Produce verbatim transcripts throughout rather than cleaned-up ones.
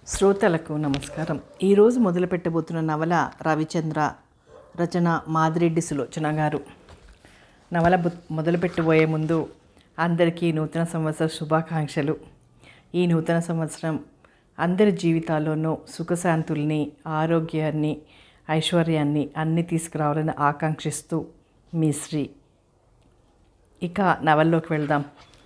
శ్రోతలకు నమస్కారం. ఈరోజు మొదలుపెట్టబోతున్న నవల రవిచంద్ర, రచన మాదిరెడ్డి సులోచన గారు. నవల మొదలుపెట్టబోయే ముందు అందరికీ నూతన సంవత్సర శుభాకాంక్షలు. ఈ నూతన సంవత్సరం అందరి జీవితాల్లోనూ సుఖశాంతుల్ని, ఆరోగ్యాన్ని, ఐశ్వర్యాన్ని అన్నీ తీసుకురావాలని ఆకాంక్షిస్తూ మీ శ్రీ. ఇక నవల్లోకి వెళ్దాం.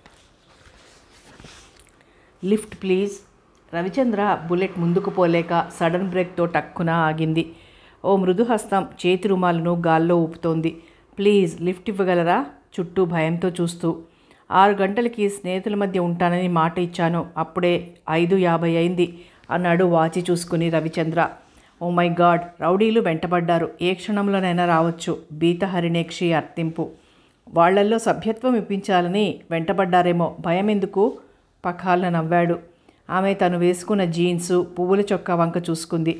Lift please. రవిచంద్ర బుల్లెట్ ముందుకు పోలేక సడన్ బ్రేక్తో టక్కున ఆగింది. ఓ మృదు హస్తం చేతి రుమాలను గాల్లో ఊపుతోంది. ప్లీజ్ లిఫ్ట్ ఇవ్వగలరా? చుట్టూ భయంతో చూస్తూ. ఆరు గంటలకి స్నేహితుల మధ్య ఉంటానని మాట ఇచ్చాను, అప్పుడే ఐదు యాభై అయింది అన్నాడు వాచి చూసుకుని రవిచంద్ర. ఓ మై గాడ్, రౌడీలు వెంటబడ్డారు, ఏ క్షణంలోనైనా రావచ్చు. బీతహరిణేక్షి అర్థింపు. వాళ్లల్లో సభ్యత్వం ఇప్పించాలని వెంటబడ్డారేమో, భయం ఎందుకు? పఖాలను నవ్వాడు. ఆమె తను వేసుకున్న జీన్సు, పువ్వుల చొక్కా వంక చూసుకుంది.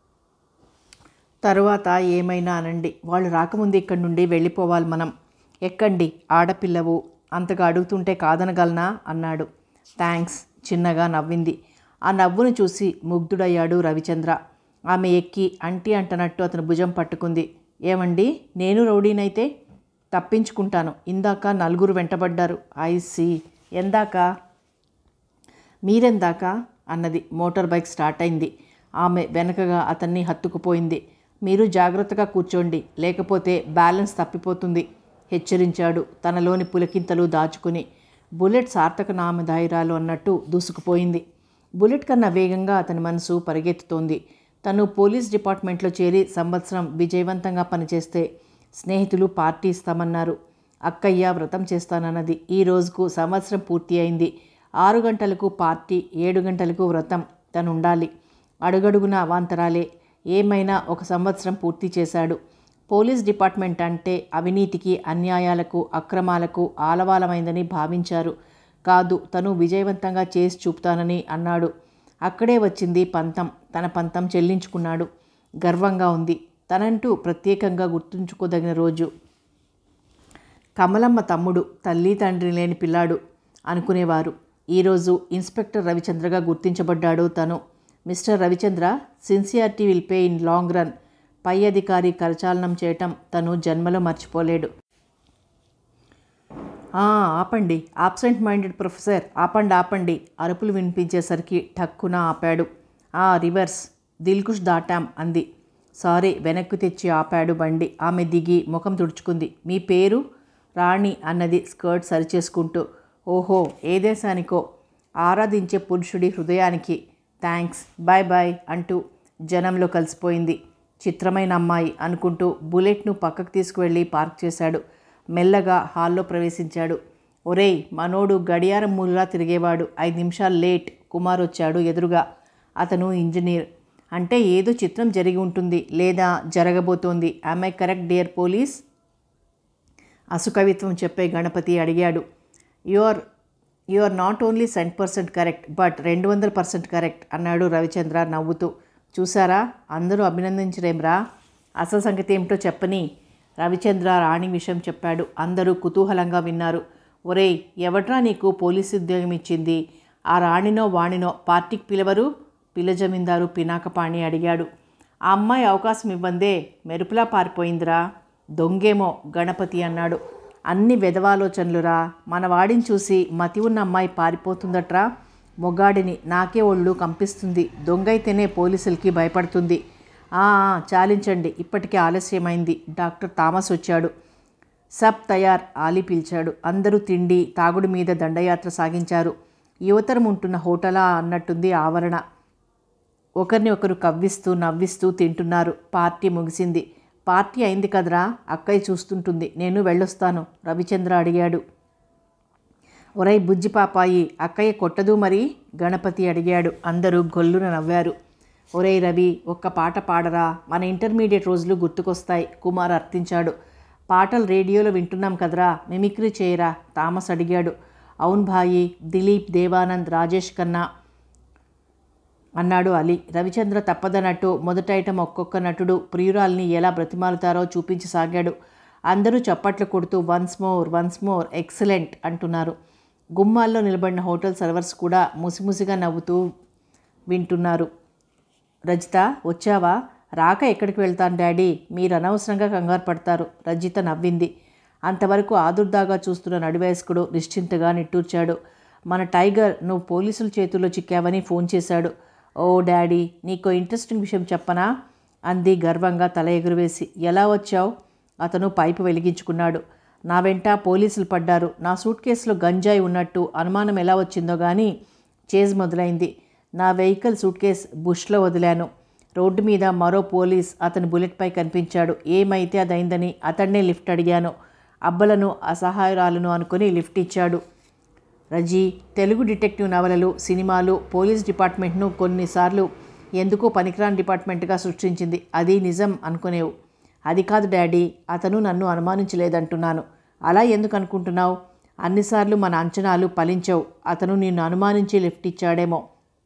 తరువాత ఏమైనా అనండి, వాళ్ళు రాకముందు ఇక్కడి నుండి వెళ్ళిపోవాలి మనం. ఎక్కండి, ఆడపిల్లవు, అంతగా అడుగుతుంటే కాదనగలనా అన్నాడు. థ్యాంక్స్, చిన్నగా నవ్వింది. ఆ నవ్వును చూసి ముగ్ధుడయ్యాడు రవిచంద్ర. ఆమె ఎక్కి అంటీ అంటనట్టు అతను భుజం పట్టుకుంది. ఏమండి, నేను రౌడీనైతే తప్పించుకుంటాను. ఇందాక నలుగురు వెంటబడ్డారు. I see. ఎందాక? మీరెందాక అన్నది. మోటార్ బైక్ స్టార్ట్ అయింది. ఆమె వెనకగా అతన్ని హత్తుకుపోయింది. మీరు జాగ్రత్తగా కూర్చోండి, లేకపోతే బ్యాలెన్స్ తప్పిపోతుంది హెచ్చరించాడు తనలోని పులకింతలు దాచుకుని. బుల్లెట్ సార్థక నామధాయిరాలు అన్నట్టు దూసుకుపోయింది. బుల్లెట్ కన్నా వేగంగా అతని మనసు పరిగెత్తుతోంది. తను పోలీస్ డిపార్ట్మెంట్లో చేరి సంవత్సరం విజయవంతంగా పనిచేస్తే స్నేహితులు పార్టీ ఇస్తామన్నారు. అక్కయ్య వ్రతం చేస్తానన్నది. ఈ రోజుకు సంవత్సరం పూర్తి అయింది. ఆరు గంటలకు పార్టీ, ఏడు గంటలకు వ్రతం. తను ఉండాలి. అడుగడుగున అవాంతరాలే. ఏమైనా ఒక సంవత్సరం పూర్తి చేశాడు. పోలీస్ డిపార్ట్మెంట్ అంటే అవినీతికి, అన్యాయాలకు, అక్రమాలకు ఆలవాలమైందని భావించారు. కాదు, తను విజయవంతంగా చేసి చూపుతానని అన్నాడు. అక్కడే వచ్చింది పంతం. తన పంతం చెల్లించుకున్నాడు. గర్వంగా ఉంది. తనంటూ ప్రత్యేకంగా గుర్తుంచుకోదగిన రోజు. కమలమ్మ తమ్ముడు, తల్లి తండ్రి లేని పిల్లాడు అనుకునేవారు. ఈరోజు ఇన్స్పెక్టర్ రవిచంద్రగా గుర్తించబడ్డాడు తను. Mister Ravichandra, sincerity will pay in long run. పై అధికారి కరచాలనం చేయటం తను జన్మలో మర్చిపోలేడు. ఆపండి, ఆబ్సెంట్ మైండెడ్ ప్రొఫెసర్, ఆపండి ఆపండి. అరుపులు వినిపించేసరికి ఠక్కున ఆపాడు. ఆ రివర్స్, దిల్కుష్ దాటాం అంది. సారీ, వెనక్కు తెచ్చి ఆపాడు బండి. ఆమె దిగి ముఖం తుడుచుకుంది. మీ పేరు? రాణి అన్నది స్కర్ట్ సరిచేసుకుంటూ. ఓహో, ఏ దేశానికో. ఆరాధించే పురుషుడి హృదయానికి. థ్యాంక్స్, బాయ్ బాయ్ అంటూ జనంలో కలిసిపోయింది. చిత్రమైన అమ్మాయి అనుకుంటూ బుల్లెట్ను పక్కకు తీసుకువెళ్ళి పార్క్ చేశాడు. మెల్లగా హాల్లో ప్రవేశించాడు. ఒరేయ్, మనోడు గడియారం మూలలా తిరిగేవాడు. ఐదు నిమిషాలు లేట్. కుమార్ వచ్చాడు ఎదురుగా. అతను ఇంజనీర్. అంటే ఏదో చిత్రం జరిగి ఉంటుంది, లేదా జరగబోతోంది. Am I correct dear police? అసుకవిత్వం చెప్పే గణపతి అడిగాడు. You are you are not only cent percent correct, but రెండు వందల పర్సెంట్ కరెక్ట్ అన్నాడు రవిచంద్ర నవ్వుతూ. చూసారా, అందరూ అభినందించరేమ్రా. అసలు సంగతి ఏమిటో చెప్పని రవిచంద్ర రాణి విషయం చెప్పాడు. అందరూ కుతూహలంగా విన్నారు. ఒరేయ్, ఎవట్రా నీకు పోలీసు ఉద్యోగం ఇచ్చింది? ఆ రాణినో వాణినో పార్టీకి పిలవరు? పిల్ల జమీందారు పినాకపాణి అడిగాడు. ఆ అమ్మాయి అవకాశం ఇవ్వందే మెరుపులా పారిపోయిందిరా. దొంగేమో గణపతి అన్నాడు. అన్ని వెధవాలోచనలురా. మన వాడిని చూసి మతి ఉన్న అమ్మాయి పారిపోతుందట్రా. మొగాడిని నాకే ఒళ్ళు కంపిస్తుంది. దొంగైతేనే పోలీసులకి భయపడుతుంది. చాలించండి, ఇప్పటికే ఆలస్యమైంది. డాక్టర్ థామస్ వచ్చాడు. సబ్ తయార్ ఆలి పిలిచాడు. అందరూ తిండి తాగుడు మీద దండయాత్ర సాగించారు. యువతరం ఉంటున్న హోటలా అన్నట్టుంది ఆవరణ. ఒకరిని ఒకరు కవ్విస్తూ నవ్విస్తూ తింటున్నారు. పార్టీ ముగిసింది. పార్టీ అయింది కదరా, అక్కయ్య చూస్తుంటుంది. నేను వెళ్ళొస్తాను రవిచంద్ర అడిగాడు. ఒరై బుజ్జి పాపాయి, అక్కయ్య కొట్టదు మరి? గణపతి అడిగాడు. అందరూ గొల్లున నవ్వారు. ఒరై రవి, ఒక్క పాట పాడరా, మన ఇంటర్మీడియట్ రోజులు గుర్తుకొస్తాయి కుమార్ అర్థించాడు. పాటలు రేడియోలో వింటున్నాం కదరా, మిమిక్రీ చేయరా థామస్ అడిగాడు. అవును భాయి, దిలీప్, దేవానంద్, రాజేష్ ఖన్నా అన్నాడు అలీ. రవిచంద్ర తప్పదన్నట్టు మొదట ఐటమ్ ఒక్కొక్క నటుడు ప్రియురాల్ని ఎలా బ్రతిమాలుతారో చూపించసాగాడు. అందరూ చప్పట్లు కొడుతూ once more once more excellent అంటున్నారు. గుమ్మాల్లో నిలబడిన హోటల్ సర్వర్స్ కూడా ముసిముసిగా నవ్వుతూ వింటున్నారు. రజిత వచ్చావా? రాక ఎక్కడికి వెళ్తాను డాడీ, మీరు అనవసరంగా కంగారు పడతారు. రజిత నవ్వింది. అంతవరకు ఆదుర్దాగా చూస్తున్న నడివయస్కుడు నిశ్చింతగా నిట్టూర్చాడు. మన టైగర్ నువ్వు పోలీసుల చేతుల్లో చిక్కావని ఫోన్ చేశాడు. ఓ డాడీ, నీకో ఇంట్రెస్టింగ్ విషయం చెప్పనా? అంది గర్వంగా తల ఎగురవేసి. ఎలా వచ్చావు? అతను పైపు వెలిగించుకున్నాడు. నా వెంట పోలీసులు పడ్డారు. నా సూట్ కేసులో గంజాయి ఉన్నట్టు అనుమానం ఎలా వచ్చిందో కానీ చేజ్ మొదలైంది. నా వెహికల్ సూట్ కేస్ బుష్లో వదిలాను. రోడ్డు మీద మరో పోలీస్ అతని బుల్లెట్పై కనిపించాడు. ఏమైతే అదైందని అతన్నే లిఫ్ట్ అడిగాను. అబ్బలను అసహాయురాలను అనుకుని లిఫ్ట్ ఇచ్చాడు. రజీ, తెలుగు డిటెక్టివ్ నవలలు, సినిమాలు పోలీస్ డిపార్ట్మెంట్ను కొన్నిసార్లు ఎందుకో పనికిరాని డిపార్ట్మెంట్గా సృష్టించింది. అది నిజం అనుకునేవు. అది కాదు డాడీ, అతను నన్ను అనుమానించలేదంటున్నాను. అలా ఎందుకు అనుకుంటున్నావు? అన్నిసార్లు మన అంచనాలు ఫలించవు. అతను నిన్ను అనుమానించి లిఫ్ట్ ఇచ్చాడేమో.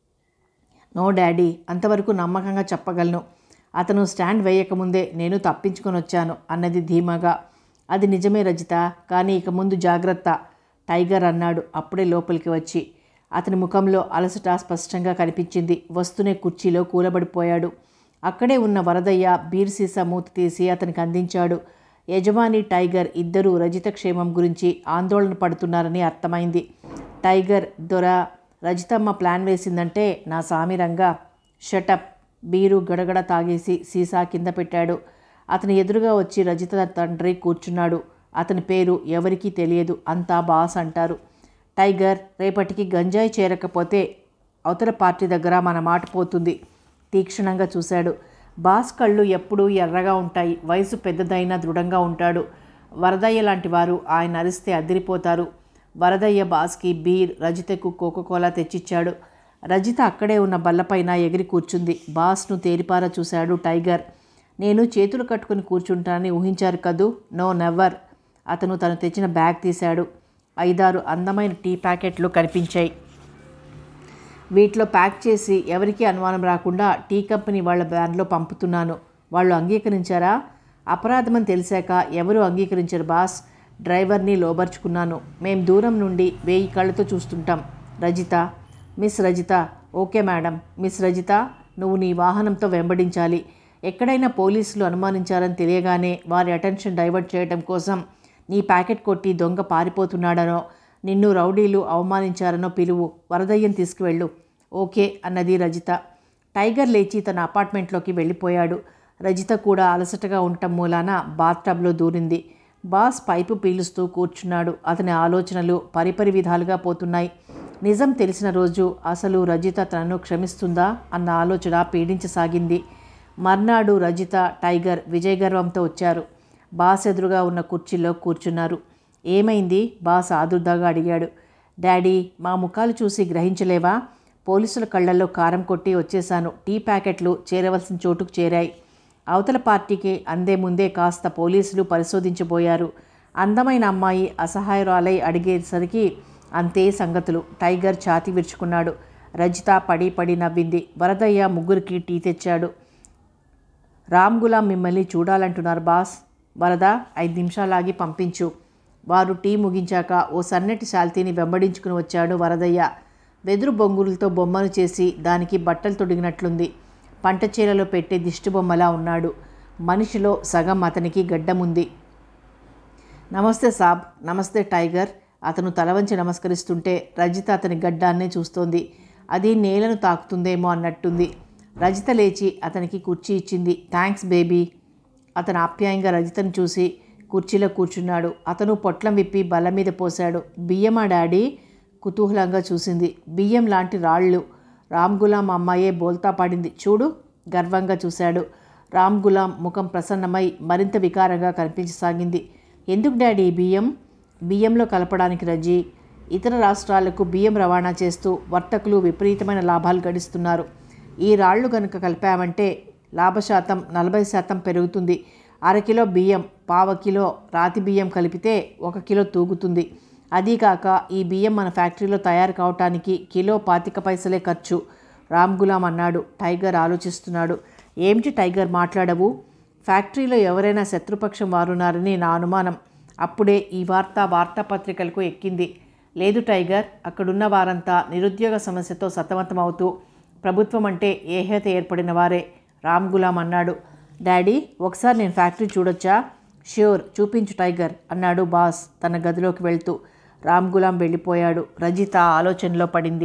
నో డాడీ, అంతవరకు నమ్మకంగా చెప్పగలను. అతను స్టాండ్ వేయకముందే నేను తప్పించుకొని వచ్చాను అన్నది ధీమాగా. అది నిజమే రజిత, కానీ ఇక ముందు జాగ్రత్త, టైగర్ అన్నాడు అప్పుడే లోపలికి వచ్చి. అతని ముఖంలో అలసట స్పష్టంగా కనిపించింది. వస్తూనే కుర్చీలో కూలబడిపోయాడు. అక్కడే ఉన్న వరదయ్య బీర్ సీసా మూత తీసి అతనికి అందించాడు. యజమాని టైగర్ ఇద్దరూ రజిత క్షేమం గురించి ఆందోళన పడుతున్నారని అర్థమైంది. టైగర్ దొర, రజితమ్మ ప్లాన్ వేసిందంటే నా సామిరంగా. షటప్. బీరు గడగడ తాగేసి సీసా కింద పెట్టాడు. అతని ఎదురుగా వచ్చి రజిత తండ్రి కూర్చున్నాడు. అతని పేరు ఎవరికీ తెలియదు. అంతా బాస్ అంటారు. టైగర్, రేపటికి గంజాయి చేరకపోతే అవతల పార్టీ దగ్గర మన మాట పోతుంది. తీక్షణంగా చూశాడు. బాస్ కళ్ళు ఎప్పుడూ ఎర్రగా ఉంటాయి. వయసు పెద్దదైనా దృఢంగా ఉంటాడు. వరదయ్య లాంటి వారు ఆయన అరిస్తే అదిరిపోతారు. వరదయ్య బాస్కి బీర్, రజితకు కోకోకోలా తెచ్చిచ్చాడు. రజిత అక్కడే ఉన్న బల్లపైన ఎగిరి కూర్చుంది. బాస్ను తేరిపారా చూశాడు టైగర్. నేను చేతులు కట్టుకుని కూర్చుంటానని ఊహించారు కదూ? No never. అతను తను తెచ్చిన బ్యాగ్ తీశాడు. ఐదారు అందమైన టీ ప్యాకెట్లు కనిపించాయి. వీటిలో ప్యాక్ చేసి ఎవరికీ అనుమానం రాకుండా టీ కంపెనీ వాళ్ళ వ్యాన్లో పంపుతున్నాను. వాళ్ళు అంగీకరించారా? అపరాధమని తెలిసాక ఎవరు అంగీకరించరు బాస్. డ్రైవర్ని లోబర్చుకున్నాను. మేం దూరం నుండి వేయి కళ్ళతో చూస్తుంటాం. Rajitha, miss Rajitha. Okay madam. Miss Rajitha, నువ్వు నీ వాహనంతో వెంబడించాలి. ఎక్కడైనా పోలీసులు అనుమానించారని తెలియగానే వారి అటెన్షన్ డైవర్ట్ చేయడం కోసం నీ ప్యాకెట్ కొట్టి దొంగ పారిపోతున్నాడనో, నిన్ను రౌడీలు అవమానించారనో పిలువు. వరదయ్యం తీసుకువెళ్ళు. ఓకే అన్నది రజిత. టైగర్ లేచి తన అపార్ట్మెంట్లోకి వెళ్ళిపోయాడు. రజిత కూడా అలసటగా ఉండటం మూలాన బాత్టబ్లో దూరింది. బాస్ పైపు పీలుస్తూ కూర్చున్నాడు. అతని ఆలోచనలు పరిపరి విధాలుగా పోతున్నాయి. నిజం తెలిసిన రోజు అసలు రజిత తనను క్షమిస్తుందా అన్న ఆలోచన పీడించసాగింది. మర్నాడు రజిత, టైగర్ విజయగర్వంతో వచ్చారు. బాస్ ఎదురుగా ఉన్న కుర్చీలో కూర్చున్నారు. ఏమైంది? బాస్ ఆదుర్దాగా అడిగాడు. డాడీ, మా ముఖాలు చూసి గ్రహించలేవా? పోలీసుల కళ్ళల్లో కారం కొట్టి వచ్చేశాను. టీ ప్యాకెట్లు చేరవలసిన చోటుకు చేరాయి. అవతల పార్టీకి అందే ముందే కాస్త పోలీసులు పరిశోధించబోయారు. అందమైన అమ్మాయి అసహాయురాలై అడిగేసరికి అంతే సంగతులు. టైగర్ ఛాతీ విరుచుకున్నాడు. రజిత పడి పడి నవ్వింది. వరదయ్య ముగ్గురికి టీ తెచ్చాడు. రామ్ గులాం మిమ్మల్ని చూడాలంటున్నారు బాస్. వరద, ఐదు నిమిషాలాగి పంపించు. వారు టీ ముగించాక ఓ సన్నటి శాల్తీని వెంబడించుకుని వచ్చాడు వరదయ్య. వెదురు బొంగులతో బొమ్మను చేసి దానికి బట్టలు తొడిగినట్లుంది. పంట చీరలో పెట్టే దిష్టి బొమ్మలా ఉన్నాడు. మనిషిలో సగం అతనికి గడ్డముంది. నమస్తే సాబ్. నమస్తే టైగర్. అతను తలవంచి నమస్కరిస్తుంటే రజిత అతని గడ్డాన్నే చూస్తోంది. అది నేలను తాకుతుందేమో అన్నట్టుంది. రజిత లేచి అతనికి కుర్చీ ఇచ్చింది. Thanks baby. అతను ఆప్యాయంగా రజితను చూసి కుర్చీలో కూర్చున్నాడు. అతను పొట్లం విప్పి బల్ల మీద పోశాడు. బియ్యమా డాడీ? కుతూహలంగా చూసింది. బియ్యం లాంటి రాళ్ళు. రామ్ గులాం అమ్మాయే బోల్తా పడింది చూడు. గర్వంగా చూశాడు. రామ్ గులాం ముఖం ప్రసన్నమై మరింత వికారంగా కనిపించసాగింది. ఎందుకు డాడీ బియ్యం? బియ్యంలో కలపడానికి రజీ. ఇతర రాష్ట్రాలకు బియ్యం రవాణా చేస్తూ వర్తకులు విపరీతమైన లాభాలు గడిస్తున్నారు. ఈ రాళ్ళు కనుక కలిపామంటే లాభశాతం నలభై శాతం పెరుగుతుంది. అరకిలో బియ్యం పావు కిలో రాతి బియ్యం కలిపితే ఒక కిలో తూగుతుంది. అదీకాక ఈ బియ్యం మన ఫ్యాక్టరీలో తయారు కావటానికి కిలో పాతిక పైసలే ఖర్చు. రామ్ గులాం అన్నాడు. టైగర్ ఆలోచిస్తున్నాడు. ఏమిటి టైగర్ మాట్లాడవు? ఫ్యాక్టరీలో ఎవరైనా శత్రుపక్షం వారున్నారని నా అనుమానం. అప్పుడే ఈ వార్త వార్తాపత్రికలకు ఎక్కింది. లేదు టైగర్, అక్కడున్న వారంతా నిరుద్యోగ సమస్యతో సతమతమవుతూ ప్రభుత్వం అంటే ఏహ్యత ఏర్పడిన వారే. రామ్ గులాం అన్నాడు. డాడీ, ఒకసారి నేను ఫ్యాక్టరీ చూడొచ్చా? ష్యూర్, చూపించు టైగర్ అన్నాడు బాస్ తన గదిలోకి వెళ్తూ. రామ్ గులాం వెళ్ళిపోయాడు. రజిత ఆలోచనలో పడింది.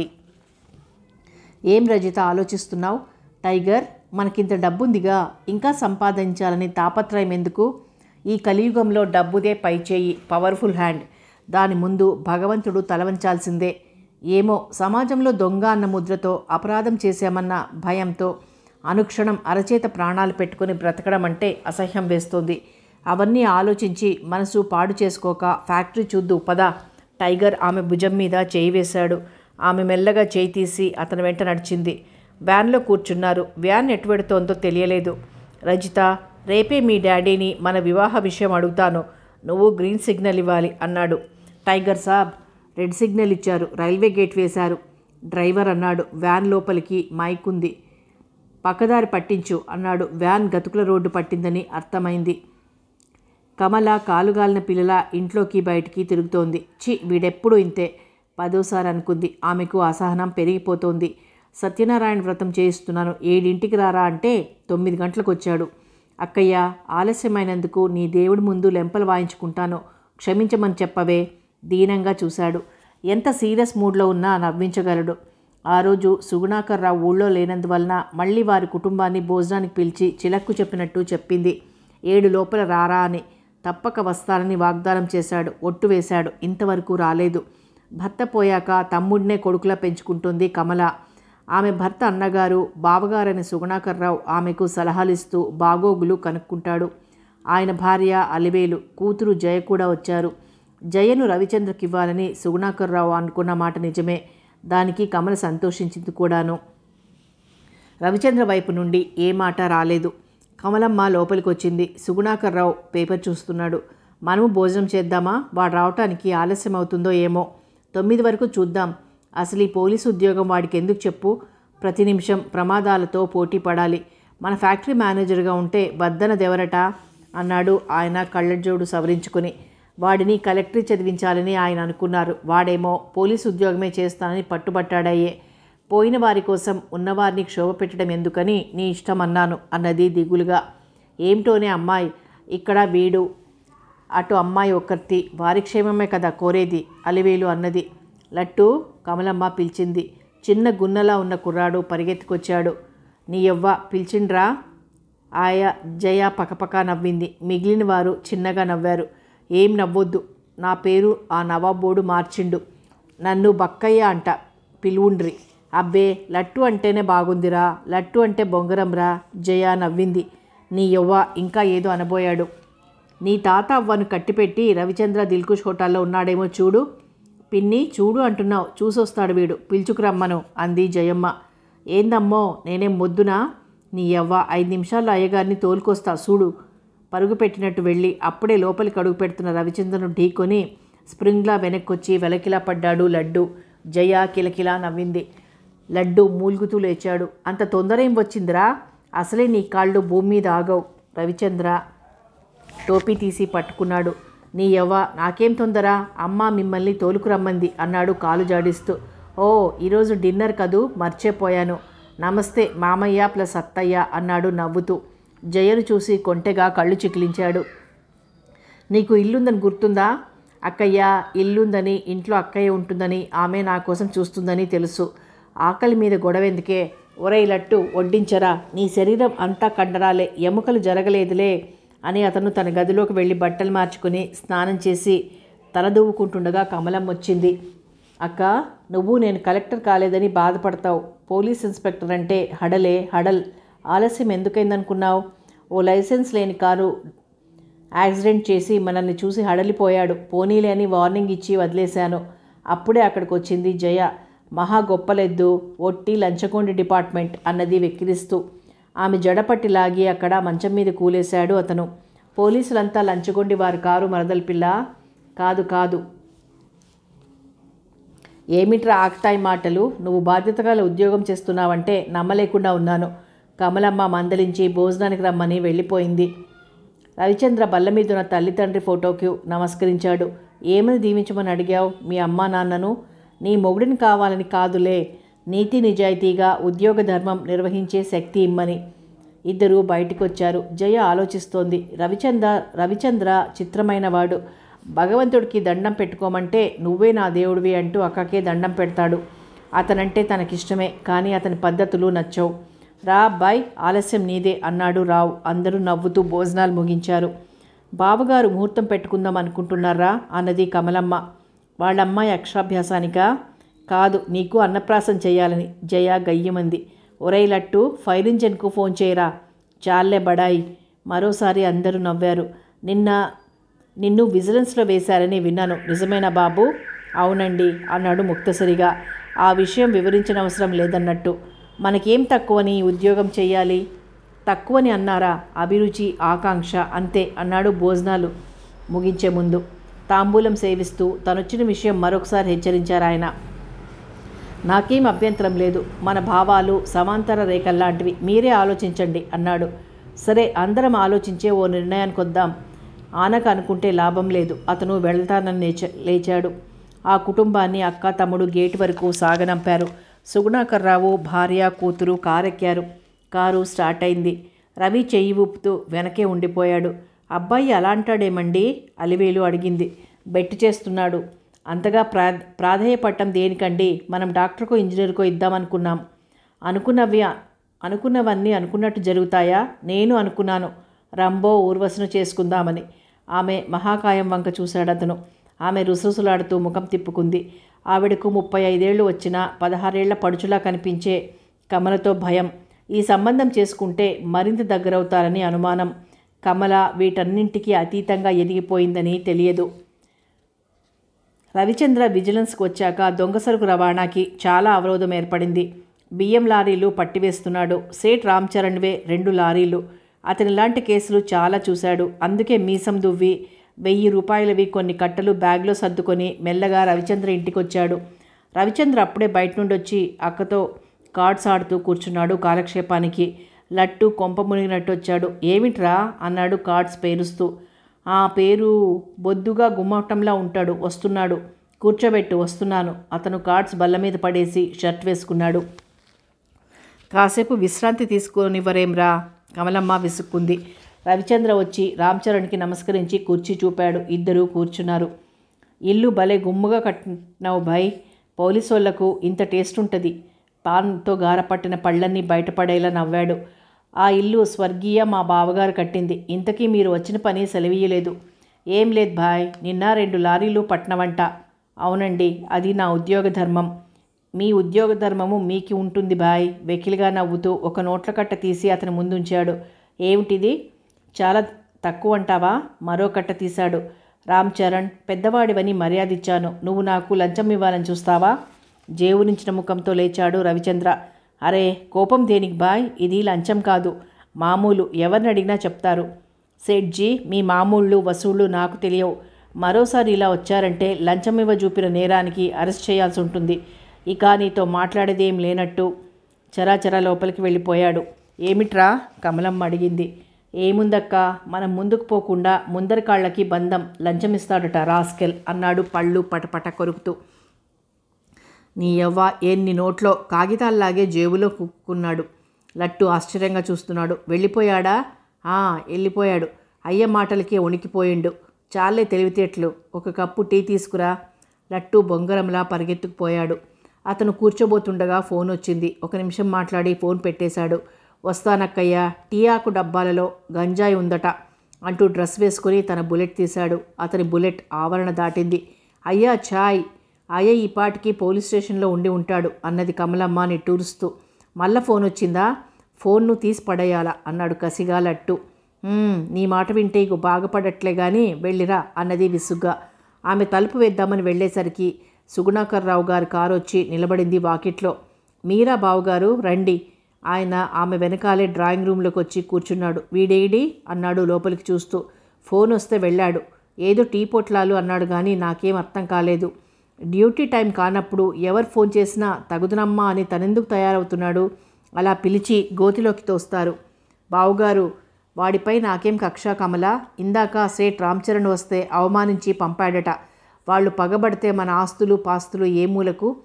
ఏం రజిత ఆలోచిస్తున్నావు? టైగర్, మనకింత డబ్బుందిగా, ఇంకా సంపాదించాలని తాపత్రయం ఎందుకు? ఈ కలియుగంలో డబ్బుదే పైచేయి, పవర్ఫుల్ హ్యాండ్. దాని ముందు భగవంతుడు తలవంచాల్సిందే. ఏమో, సమాజంలో దొంగ అన్న ముద్రతో అపరాధం చేశామన్న భయంతో అనుక్షణం అరచేత ప్రాణాలు పెట్టుకుని బ్రతకడం అంటే అసహ్యం వేస్తోంది. అవన్నీ ఆలోచించి మనసు పాడు చేసుకోక ఫ్యాక్టరీ చూద్దు పదా. టైగర్ ఆమె భుజం మీద చేయి వేశాడు. ఆమె మెల్లగా చేయి తీసి అతని వెంట నడిచింది. వ్యాన్లో కూర్చున్నారు. వ్యాన్ ఎటు పెడుతోందో తెలియలేదు. రజిత, రేపే మీ డాడీని మన వివాహ విషయం అడుగుతాను. నువ్వు గ్రీన్ సిగ్నల్ ఇవ్వాలి అన్నాడు. టైగర్ సాబ్, రెడ్ సిగ్నల్ ఇచ్చారు, రైల్వే గేట్ వేశారు. డ్రైవర్ అన్నాడు. వ్యాన్ లోపలికి మైక్ ఉంది, పక్కదారి పట్టించు అన్నాడు. వ్యాన్ గతుకుల రోడ్డు పట్టిందని అర్థమైంది. కమల కాలుగాలిన పిల్లల ఇంట్లోకి బయటికి తిరుగుతోంది. చి, వీడెప్పుడు ఇంతే పదోసారి అనుకుంది. ఆమెకు అసహనం పెరిగిపోతోంది. సత్యనారాయణ వ్రతం చేయిస్తున్నాను, ఏడింటికి రారా అంటే తొమ్మిది గంటలకు వచ్చాడు. అక్కయ్య, ఆలస్యమైనందుకు నీ దేవుడి ముందు లెంపలు వాయించుకుంటాను, క్షమించమని చెప్పవే. దీనంగా చూశాడు. ఎంత సీరియస్ మూడ్లో ఉన్నా నవ్వించగలడు. ఆ రోజు సుగుణాకర్ రావు ఊళ్ళో లేనందువలన మళ్ళీ వారి కుటుంబాన్ని భోజనానికి పిలిచి చిలక్కు చెప్పినట్టు చెప్పింది. ఏడు లోపల రారా అని. తప్పక వస్తానని వాగ్దానం చేశాడు. ఒట్టు వేశాడు. ఇంతవరకు రాలేదు. భర్త పోయాక తమ్ముడినే కొడుకులా పెంచుకుంటుంది కమల. ఆమె భర్త అన్నగారు, బావగారని సుగుణాకర్ రావు ఆమెకు సలహాలిస్తూ బాగోగులు కనుక్కుంటాడు. ఆయన భార్య అలివేలు, కూతురు జయ కూడా వచ్చారు. జయను రవిచంద్రకి ఇవ్వాలని సుగుణాకర్ రావు అనుకున్న మాట నిజమే. దానికి కమల సంతోషించింది కూడాను. రవిచంద్ర వైపు నుండి ఏ మాట రాలేదు. కమలమ్మ లోపలికి వచ్చింది. సుగుణాకర్ రావు పేపర్ చూస్తున్నాడు. మనము భోజనం చేద్దామా? వాడు రావటానికి ఆలస్యం అవుతుందో ఏమో. తొమ్మిది వరకు చూద్దాం. అసలు ఈ పోలీసు ఉద్యోగం వాడికి ఎందుకు చెప్పు? ప్రతి నిమిషం ప్రమాదాలతో పోటీ పడాలి. మన ఫ్యాక్టరీ మేనేజర్గా ఉంటే వద్దనదెవరట అన్నాడు ఆయన కళ్ళజోడు సవరించుకుని. వాడిని కలెక్టరీ చదివించాలని ఆయన అనుకున్నారు. వాడేమో పోలీసు ఉద్యోగమే చేస్తానని పట్టుబట్టాడయ్యే. పోయిన వారి కోసం ఉన్నవారిని క్షోభ పెట్టడం ఎందుకని నీ ఇష్టం అన్నాను అన్నది దిగులుగా. ఏమిటోనే అమ్మాయి, ఇక్కడ వీడు, అటు అమ్మాయి ఒక్కర్తి, వారి క్షేమమే కదా కోరేది అలివేలు అన్నది. లట్టు, కమలమ్మ పిలిచింది. చిన్న గున్నలా ఉన్న కుర్రాడు పరిగెత్తుకొచ్చాడు. నీ యవ్వ పిలిచిండ్రా? ఆయా జయ పకపక నవ్వింది. మిగిలిన వారు చిన్నగా నవ్వారు. ఏం నవ్వొద్దు, నా పేరు ఆ నవాబోడు మార్చిండు, నన్ను బక్కయ్య అంట, పిలువుండ్రి. అబ్బే, లట్టు అంటేనే బాగుందిరా, లట్టు అంటే బొంగరంరా. జయ నవ్వింది. నీ యవ్వ ఇంకా ఏదో అనబోయాడు. నీ తాత అవ్వను కట్టిపెట్టి రవిచంద్ర దిల్కుష్ హోటల్లో ఉన్నాడేమో చూడు. పిన్ని, చూడు అంటున్నావు, చూసొస్తాడు వీడు, పిలుచుకురమ్మను అంది జయమ్మ. ఏందమ్మో, నేనేం మొద్దునా? నీ యవ్వ, ఐదు నిమిషాల్లో అయ్యగారిని తోలుకొస్తా చూడు. పరుగు పెట్టినట్టు వెళ్ళి అప్పుడే లోపలికి అడుగు పెడుతున్న రవిచంద్రను ఢీకొని స్ప్రింగ్లా వెనక్కొచ్చి వెలకిలా పడ్డాడు లడ్డు. జయ కిలకిలా నవ్వింది. లడ్డు మూలుగుతూ లేచాడు. అంత తొందర ఏం వచ్చిందిరా? అసలే నీ కాళ్ళు భూమి మీద ఆగవు. రవిచంద్ర టోపీ తీసి పట్టుకున్నాడు. నీ యవ్వ, నాకేం తొందర, అమ్మ మిమ్మల్ని తోలుకురమ్మంది అన్నాడు కాలు జాడిస్తూ. ఓ, ఈరోజు డిన్నర్ కదూ, మర్చిపోయాను. నమస్తే మామయ్య ప్లస్ అత్తయ్య అన్నాడు నవ్వుతూ. జయను చూసి కొంటెగా కళ్ళు చికిలించాడు. నీకు ఇల్లుందని గుర్తుందా? అక్కయ్య, ఇల్లుందని, ఇంట్లో అక్కయ్య ఉంటుందని, ఆమె నా కోసం చూస్తుందని తెలుసు. ఆకలి మీద గొడవెందుకే? ఒరై లట్టు, వడ్డించరా, నీ శరీరం అంతా కండరాలే, ఎముకలు జరగలేదులే అని అతను తన గదిలోకి వెళ్ళి బట్టలు మార్చుకుని స్నానం చేసి తలదూవుకుంటుండగా కమలం వచ్చింది. అక్క, నువ్వు నేను కలెక్టర్ కాలేదని బాధపడతావు. పోలీస్ ఇన్స్పెక్టర్ అంటే హడలే హడల్. ఆలస్యం ఎందుకైందనుకున్నావు? ఓ లైసెన్స్ లేని కారు యాక్సిడెంట్ చేసి మనల్ని చూసి హడలిపోయాడు. పోనీలే అని వార్నింగ్ ఇచ్చి వదిలేశాను. అప్పుడే అక్కడికి వచ్చింది జయ. మహా గొప్పలెద్దు, ఒట్టి లంచగొండి డిపార్ట్మెంట్ అన్నది వెక్కిరిస్తూ. ఆమె జడపట్టి లాగి అక్కడ మంచం మీద కూలేశాడు అతను. పోలీసులంతా లంచగొండి వారి కారు మరదల పిల్ల? కాదు కాదు. ఏమిట్రా ఆక్తాయి మాటలు? నువ్వు బాధ్యత గల ఉద్యోగం చేస్తున్నావంటే నమ్మలేకుండా ఉన్నాను. కమలమ్మ మందలించి భోజనానికి రమ్మని వెళ్ళిపోయింది. రవిచంద్ర బల్ల మీద ఉన్న తల్లి తండ్రి ఫోటోకి నమస్కరించాడు. ఏమని దీవించమని అడిగావు మీ అమ్మా నాన్నను? నీ మొగుడిని కావాలని కాదులే, నీతి నిజాయితీగా ఉద్యోగ ధర్మం నిర్వహించే శక్తి ఇమ్మని. ఇద్దరూ బయటికొచ్చారు. జయ ఆలోచిస్తోంది. రవిచంద్ర రవిచంద్ర చిత్రమైన వాడు. భగవంతుడికి దండం పెట్టుకోమంటే నువ్వే నా దేవుడివి అంటూ అక్కకే దండం పెడతాడు. అతనంటే తనకిష్టమే, కానీ అతని పద్ధతులు నచ్చవు. రా అబ్బాయ్, ఆలస్యం నీదే అన్నాడు రావు. అందరూ నవ్వుతూ భోజనాలు ముగించారు. బావగారు ముహూర్తం పెట్టుకుందాం అనుకుంటున్నారా అన్నది కమలమ్మ. వాళ్ళమ్మాయి అక్షరాభ్యాసానికా? కాదు, నీకు అన్నప్రాసం చేయాలని. జయ గయ్యమంది. ఒరై లట్టు, ఫైర్ ఇంజన్కు ఫోన్ చేయరా. చాలే బడాయి. మరోసారి అందరూ నవ్వారు. నిన్న నిన్ను విజిలెన్స్లో వేశారని విన్నాను, నిజమేనా బాబు? అవునండి అన్నాడు ముక్తసరిగా. ఆ విషయం వివరించిన అవసరం లేదన్నట్టు. మనకేం తక్కువని ఉద్యోగం చెయ్యాలి? తక్కువని అన్నారా? అభిరుచి, ఆకాంక్ష అంతే అన్నాడు భోజనాలు ముగించే ముందు. తాంబూలం సేవిస్తూ తనొచ్చిన విషయం మరొకసారి హెచ్చరించారు ఆయన. నాకేం అభ్యంతరం లేదు. మన భావాలు సమాంతర రేఖల్లాంటివి. మీరే ఆలోచించండి అన్నాడు. సరే, అందరం ఆలోచించే ఓ నిర్ణయానికి వద్దాం. ఆనక అనుకుంటే లాభం లేదు. అతను వెళ్తానని లేచ లేచాడు. ఆ కుటుంబాన్ని అక్క తమ్ముడు గేటు వరకు సాగనంపారు. సుగుణాకర్రావు భార్య కూతురు కారెక్కారు. కారు స్టార్ట్ అయింది. రవి చెయ్యి ఊపుతూ వెనకే ఉండిపోయాడు. అబ్బాయి అలా అంటాడేమండి? అలివేలు అడిగింది. బెట్టు చేస్తున్నాడు. అంతగా ప్రా ప్రాధేయపట్టం దేనికండి? మనం డాక్టర్కో ఇంజనీర్కో ఇద్దామనుకున్నాం. అనుకున్నవి అనుకున్నవన్నీ అనుకున్నట్టు జరుగుతాయా? నేను అనుకున్నాను రంబో ఊర్వశను చేసుకుందామని. ఆమె మహాకాయం వంక చూశాడతను. ఆమె రుసరుసలాడుతూ ముఖం తిప్పుకుంది. ఆవిడకు ముప్పై ఐదేళ్లు వచ్చినా పదహారేళ్ల పడుచులా కనిపించే కమలతో భయం. ఈ సంబంధం చేసుకుంటే మరింత దగ్గరవుతారని అనుమానం. కమల వీటన్నింటికీ అతీతంగా ఎదిగిపోయిందని తెలియదు. రవిచంద్ర విజిలెన్స్కి వచ్చాక దొంగ సరుకు రవాణాకి చాలా అవరోధం ఏర్పడింది. బియ్యం లారీలు పట్టివేస్తున్నాడు. సేట్ రామ్ చరణ్వే రెండు లారీలు. అతని లాంటి కేసులు చాలా చూశాడు. అందుకే మీసం దువ్వి వెయ్యి రూపాయలవి కొన్ని కట్టలు బ్యాగ్లో సర్దుకొని మెల్లగా రవిచంద్ర ఇంటికొచ్చాడు. రవిచంద్ర అప్పుడే బయట నుండి వచ్చి అక్కతో కార్డ్స్ ఆడుతూ కూర్చున్నాడు కాలక్షేపానికి. లట్టు కొంప మునిగినట్టు వచ్చాడు. ఏమిట్రా అన్నాడు కార్డ్స్ పేరుస్తూ. ఆ పేరు బొద్దుగా గుమ్మటంలా ఉంటాడు, వస్తున్నాడు. కూర్చోబెట్టు, వస్తున్నాను. అతను కార్డ్స్ బల్ల మీద పడేసి షర్ట్ వేసుకున్నాడు. కాసేపు విశ్రాంతి తీసుకునివ్వరేంరా? కమలమ్మ విసుక్కుంది. రవిచంద్ర వచ్చి రామ్ చరణ్కి నమస్కరించి కుర్చీ చూపాడు. ఇద్దరూ కూర్చున్నారు. ఇల్లు భలే గుమ్ముగా కట్టినావు భాయ్. పోలీసోళ్లకు ఇంత టేస్ట్ ఉంటుంది. పాన్తో గారపట్టిన పళ్ళన్నీ బయటపడేలా నవ్వాడు. ఆ ఇల్లు స్వర్గీయ మా బావగారు కట్టింది. ఇంతకీ మీరు వచ్చిన పని సెలవీయలేదు. ఏం లేదు భాయ్, నిన్న రెండు లారీలు పట్నవంట. అవునండి, అది నా ఉద్యోగ ధర్మం. మీ ఉద్యోగ ధర్మము మీకు ఉంటుంది భాయ్. వెకిలిగా నవ్వుతూ ఒక నోట్ల కట్ట తీసి అతని ముందుంచాడు. ఏమిటిది? చాలా తక్కువ అంటావా? మరో కట్ట తీశాడు. రామ్ చరణ్, పెద్దవాడివని మర్యాద ఇచ్చాను. నువ్వు నాకు లంచం ఇవ్వాలని చూస్తావా? జేవునించిన ముఖంతో లేచాడు రవిచంద్ర. అరే, కోపం దేనికి బాయ్? ఇది లంచం కాదు, మామూలు. ఎవరిని అడిగినా చెప్తారు. సేట్జీ, మీ మామూళ్ళు వసూళ్ళు నాకు తెలియవు. మరోసారి ఇలా వచ్చారంటే లంచం ఇవ్వ చూపిన నేరానికి అరెస్ట్ చేయాల్సి ఉంటుంది. ఇక నీతో మాట్లాడేదేం లేనట్టు చరాచరా లోపలికి వెళ్ళిపోయాడు. ఏమిట్రా? కమలమ్మ అడిగింది. ఏముందక్క, మనం ముందుకు పోకుండా ముందరి కాళ్ళకి బంధం లంచమిస్తాడట రాస్కెల్ అన్నాడు పళ్ళు పటపట కొరుకుతూ. నీ యవ్వ, ఎన్ని నోట్లో కాగితాల్లాగే జేబులో కుక్కున్నాడు. లట్టు ఆశ్చర్యంగా చూస్తున్నాడు. వెళ్ళిపోయాడా? ఆ, వెళ్ళిపోయాడు. అయ్య మాటలకే వణికిపోయిండు. చాలే తెలివితేటలు. ఒక కప్పు టీ తీసుకురా. లట్టు బొంగరంలా పరిగెత్తుకుపోయాడు. అతను కూర్చోబోతుండగా ఫోన్ వచ్చింది. ఒక నిమిషం మాట్లాడి ఫోన్ పెట్టేశాడు. వస్తానక్కయ్యా, టీ ఆకు డబ్బాలలో గంజాయి ఉందట అంటూ డ్రెస్ వేసుకుని తన బుల్లెట్ తీశాడు. అతని బుల్లెట్ ఆవరణ దాటింది. అయ్యా ఛాయ్. అయ్య ఈ పాటికి పోలీస్ స్టేషన్లో ఉండి ఉంటాడు అన్నది కమలమ్మ నిట్టూరుస్తూ. మళ్ళా ఫోన్ వచ్చిందా? ఫోన్ను తీసి పడేయాలా అన్నాడు కసిగా లట్టు. నీ మాట వింటే ఇక బాగుపడట్లే కానీ వెళ్ళిరా అన్నది విసుగ్గా. ఆమె తలుపు వేద్దామని వెళ్ళేసరికి సుగుణాకర్రావు గారి కారు వచ్చి నిలబడింది వాకిట్లో. మీరా బావుగారు, రండి. ఆయన ఆమె వెనకాలే డ్రాయింగ్ రూమ్లోకి వచ్చి కూర్చున్నాడు. వీడేడి అన్నాడు లోపలికి చూస్తూ. ఫోన్ వస్తే వెళ్ళాడు. ఏదో టీ పొట్లాలు అన్నాడు కానీ నాకేం అర్థం కాలేదు. డ్యూటీ టైం కానప్పుడు ఎవరు ఫోన్ చేసినా తగుదనమ్మా అని తనెందుకు తయారవుతున్నాడు? అలా పిలిచి గోతిలోకి తోస్తారు. బావుగారు, వాడిపై నాకేం కక్ష కమల. ఇందాక సేట్ రామ్ చరణ్ వస్తే అవమానించి పంపాడట. వాళ్ళు పగబడితే మన ఆస్తులు పాస్తులు ఏ మూలకు?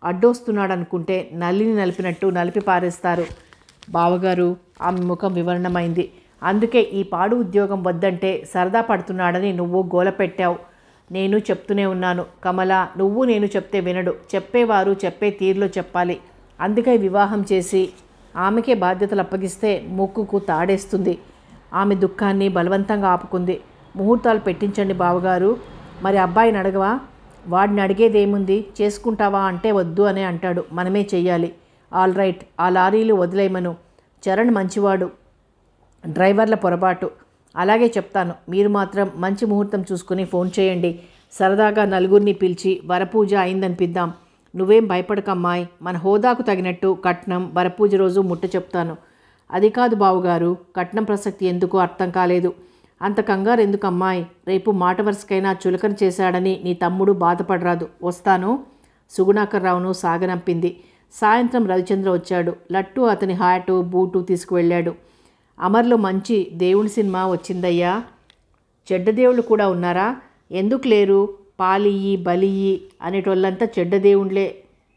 అడ్డొస్తున్నాడు అనుకుంటే నల్లిని నలిపినట్టు నలిపి పారేస్తారు. బావగారు, ఆమె ముఖం వివరణమైంది. అందుకే ఈ పాడు ఉద్యోగం వద్దంటే సరదా పడుతున్నాడని నువ్వు గోల పెట్టావు. నేను చెప్తూనే ఉన్నాను. కమల, నువ్వు నేను చెప్తే వినడు. చెప్పేవారు చెప్పే తీరులో చెప్పాలి. అందుకే వివాహం చేసి ఆమెకే బాధ్యతలు అప్పగిస్తే ముక్కుకు తాడేస్తుంది. ఆమె దుఃఖాన్ని బలవంతంగా ఆపుకుంది. ముహూర్తాలు పెట్టించండి బావగారు. మరి అబ్బాయిని అడగవా? వాడిని అడిగేదేముంది? చేసుకుంటావా అంటే వద్దు అనే అంటాడు. మనమే చెయ్యాలి. ఆల్ రైట్, ఆ లారీలు వదిలేయమను. చరణ్ మంచివాడు, డ్రైవర్ల పొరపాటు. అలాగే చెప్తాను. మీరు మాత్రం మంచి ముహూర్తం చూసుకుని ఫోన్ చేయండి. సరదాగా నలుగురిని పిలిచి వరపూజ అయిందనిపిద్దాం. నువ్వేం భయపడకమ్మాయి. మన హోదాకు తగినట్టు కట్నం వరపూజ రోజు ముట్ట చెప్తాను. అది కాదు బావుగారు, కట్నం ప్రసక్తి ఎందుకో అర్థం కాలేదు. అంత కంగారు ఎందుకు అమ్మాయి? రేపు మాట వరుసకైనా చులకన చేశాడని నీ తమ్ముడు బాధపడరాదు. వస్తాను. సుగుణాకర్రావును సాగనంపింది. సాయంత్రం రవిచంద్ర వచ్చాడు. లట్టు అతని హ్యాటు బూటు తీసుకువెళ్ళాడు. అమర్లో మంచి దేవుని సినిమా వచ్చిందయ్యా. చెడ్డ దేవుళ్ళు కూడా ఉన్నారా? ఎందుకు లేరు? పాలియ్యి బలియ్యి అనేటోళ్ళంతా చెడ్డ దేవుళ్ళే.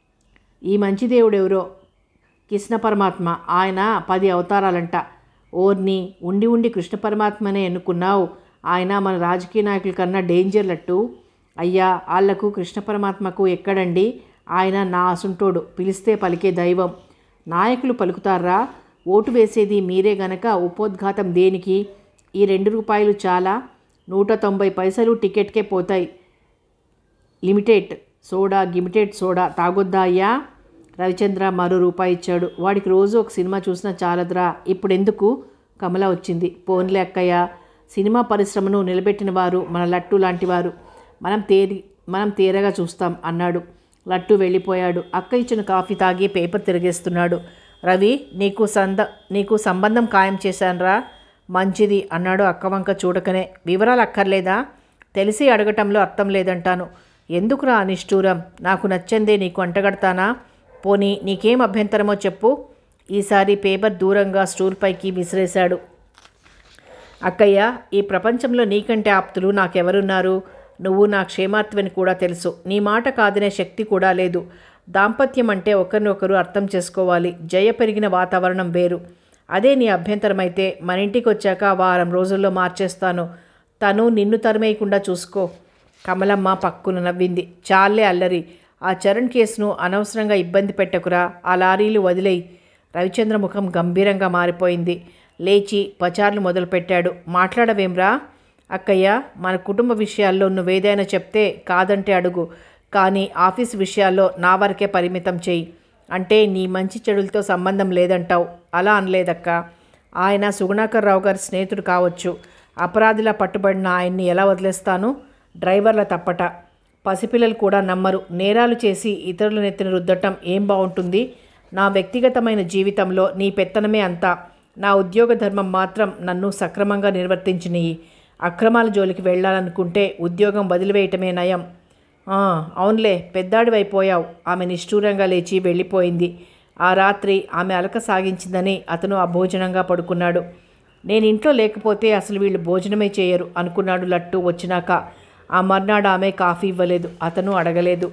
ఈ మంచి దేవుడెవరో కృష్ణ పరమాత్మ. ఆయన పది అవతారాలంట. ఓర్ని, ఉండి ఉండి కృష్ణ పరమాత్మనే ఎన్నుకున్నావు. ఆయన మన రాజకీయ నాయకుల కన్నా డేంజర్ లట్టు. అయ్యా, వాళ్లకు కృష్ణ పరమాత్మకు ఎక్కడండి? ఆయన నా అసుంటోడు, పిలిస్తే పలికే దైవం. నాయకులు పలుకుతారా? ఓటు వేసేది మీరే గనక ఉపోద్ఘాతం దేనికి? ఈ రెండు రూపాయలు చాలా. నూట తొంభై పైసలు టికెట్కే పోతాయి. లిమిటెడ్ సోడా గిమిటెడ్ సోడా తాగొద్దా అయ్యా? రవిచంద్ర మరో రూపాయి ఇచ్చాడు. వాడికి రోజు ఒక సినిమా చూసినా చాలదురా. ఇప్పుడెందుకు? కమల వచ్చింది. పోన్లే అక్కయ్య, సినిమా పరిశ్రమను నిలబెట్టిన వారు మన లట్టు లాంటివారు. మనం తేరి మనం తీరగా చూస్తాం అన్నాడు. లట్టు వెళ్ళిపోయాడు. అక్క ఇచ్చిన కాఫీ తాగి పేపర్ తిరిగేస్తున్నాడు. రవి, నీకు సంద నీకు సంబంధం ఖాయం చేశానురా. మంచిది అన్నాడు అక్క వంక చూడకనే. వివరాలు అక్కర్లేదా? తెలిసి అడగటంలో అర్థం లేదంటాను. ఎందుకురా నిష్ఠూరం? నాకు నచ్చందే నీకు అంటగడతానా? పోనీ నీకేం అభ్యంతరమో చెప్పు. ఈసారి పేపర్ దూరంగా స్టూల్ పైకి విసిరేశాడు. అక్కయ్య, ఈ ప్రపంచంలో నీకంటే ఆప్తులు నాకెవరున్నారు? నువ్వు నా క్షేమాత్మని కూడా తెలుసు. నీ మాట కాదనే శక్తి కూడా లేదు. దాంపత్యం అంటే ఒకరినొకరు అర్థం చేసుకోవాలి. జయ పెరిగిన వాతావరణం వేరు. అదే నీ అభ్యంతరమైతే మన ఇంటికి వచ్చాక వారం రోజుల్లో మార్చేస్తాను. తను నిన్ను తరిమేయకుండా చూసుకో. కమలమ్మ పక్కున నవ్వింది. చాలే అల్లరి. ఆ చరణ్ కేసును అనవసరంగా ఇబ్బంది పెట్టకురా. ఆ లారీలు వదిలేయి. రవిచంద్ర ముఖం గంభీరంగా మారిపోయింది. లేచి పచార్లు మొదలుపెట్టాడు. మాట్లాడవేమ్రా? అక్కయ్య, మన కుటుంబ విషయాల్లో నువ్వేదైనా చెప్తే కాదంటే అడుగు. కానీ ఆఫీస్ విషయాల్లో నా వరకే పరిమితం చేయి. అంటే నీ మంచి చెడులతో సంబంధం లేదంటావు. అలా అనలేదక్క. ఆయన సుగుణాకర్రావు గారి స్నేహితుడు కావచ్చు. అపరాధిలా పట్టుబడిన ఆయన్ని ఎలా వదిలేస్తాను? డ్రైవర్ల తప్పట. పసిపిల్లలు కూడా నమ్మరు. నేరాలు చేసి ఇతరుల నెత్తిన రుద్దటం ఏం బాగుంటుంది? నా వ్యక్తిగతమైన జీవితంలో నీ పెత్తనమే అంతా. నా ఉద్యోగ ధర్మం మాత్రం నన్ను సక్రమంగా నిర్వర్తించినయి. అక్రమాల జోలికి వెళ్ళాలనుకుంటే ఉద్యోగం వదిలివేయటమే నయం. అవునులే, పెద్దాడివైపోయావు. ఆమె నిష్ఠూరంగా లేచి వెళ్ళిపోయింది. ఆ రాత్రి ఆమె అలక సాగించిందని అతను అభోజనంగా పడుకున్నాడు. నేను ఇంట్లో లేకపోతే అసలు వీళ్ళు భోజనమే చేయరు అనుకున్నాడు లట్టు వచ్చినాక. ఆ మర్నాడు ఆమె కాఫీ ఇవ్వలేదు. అతను అడగలేదు.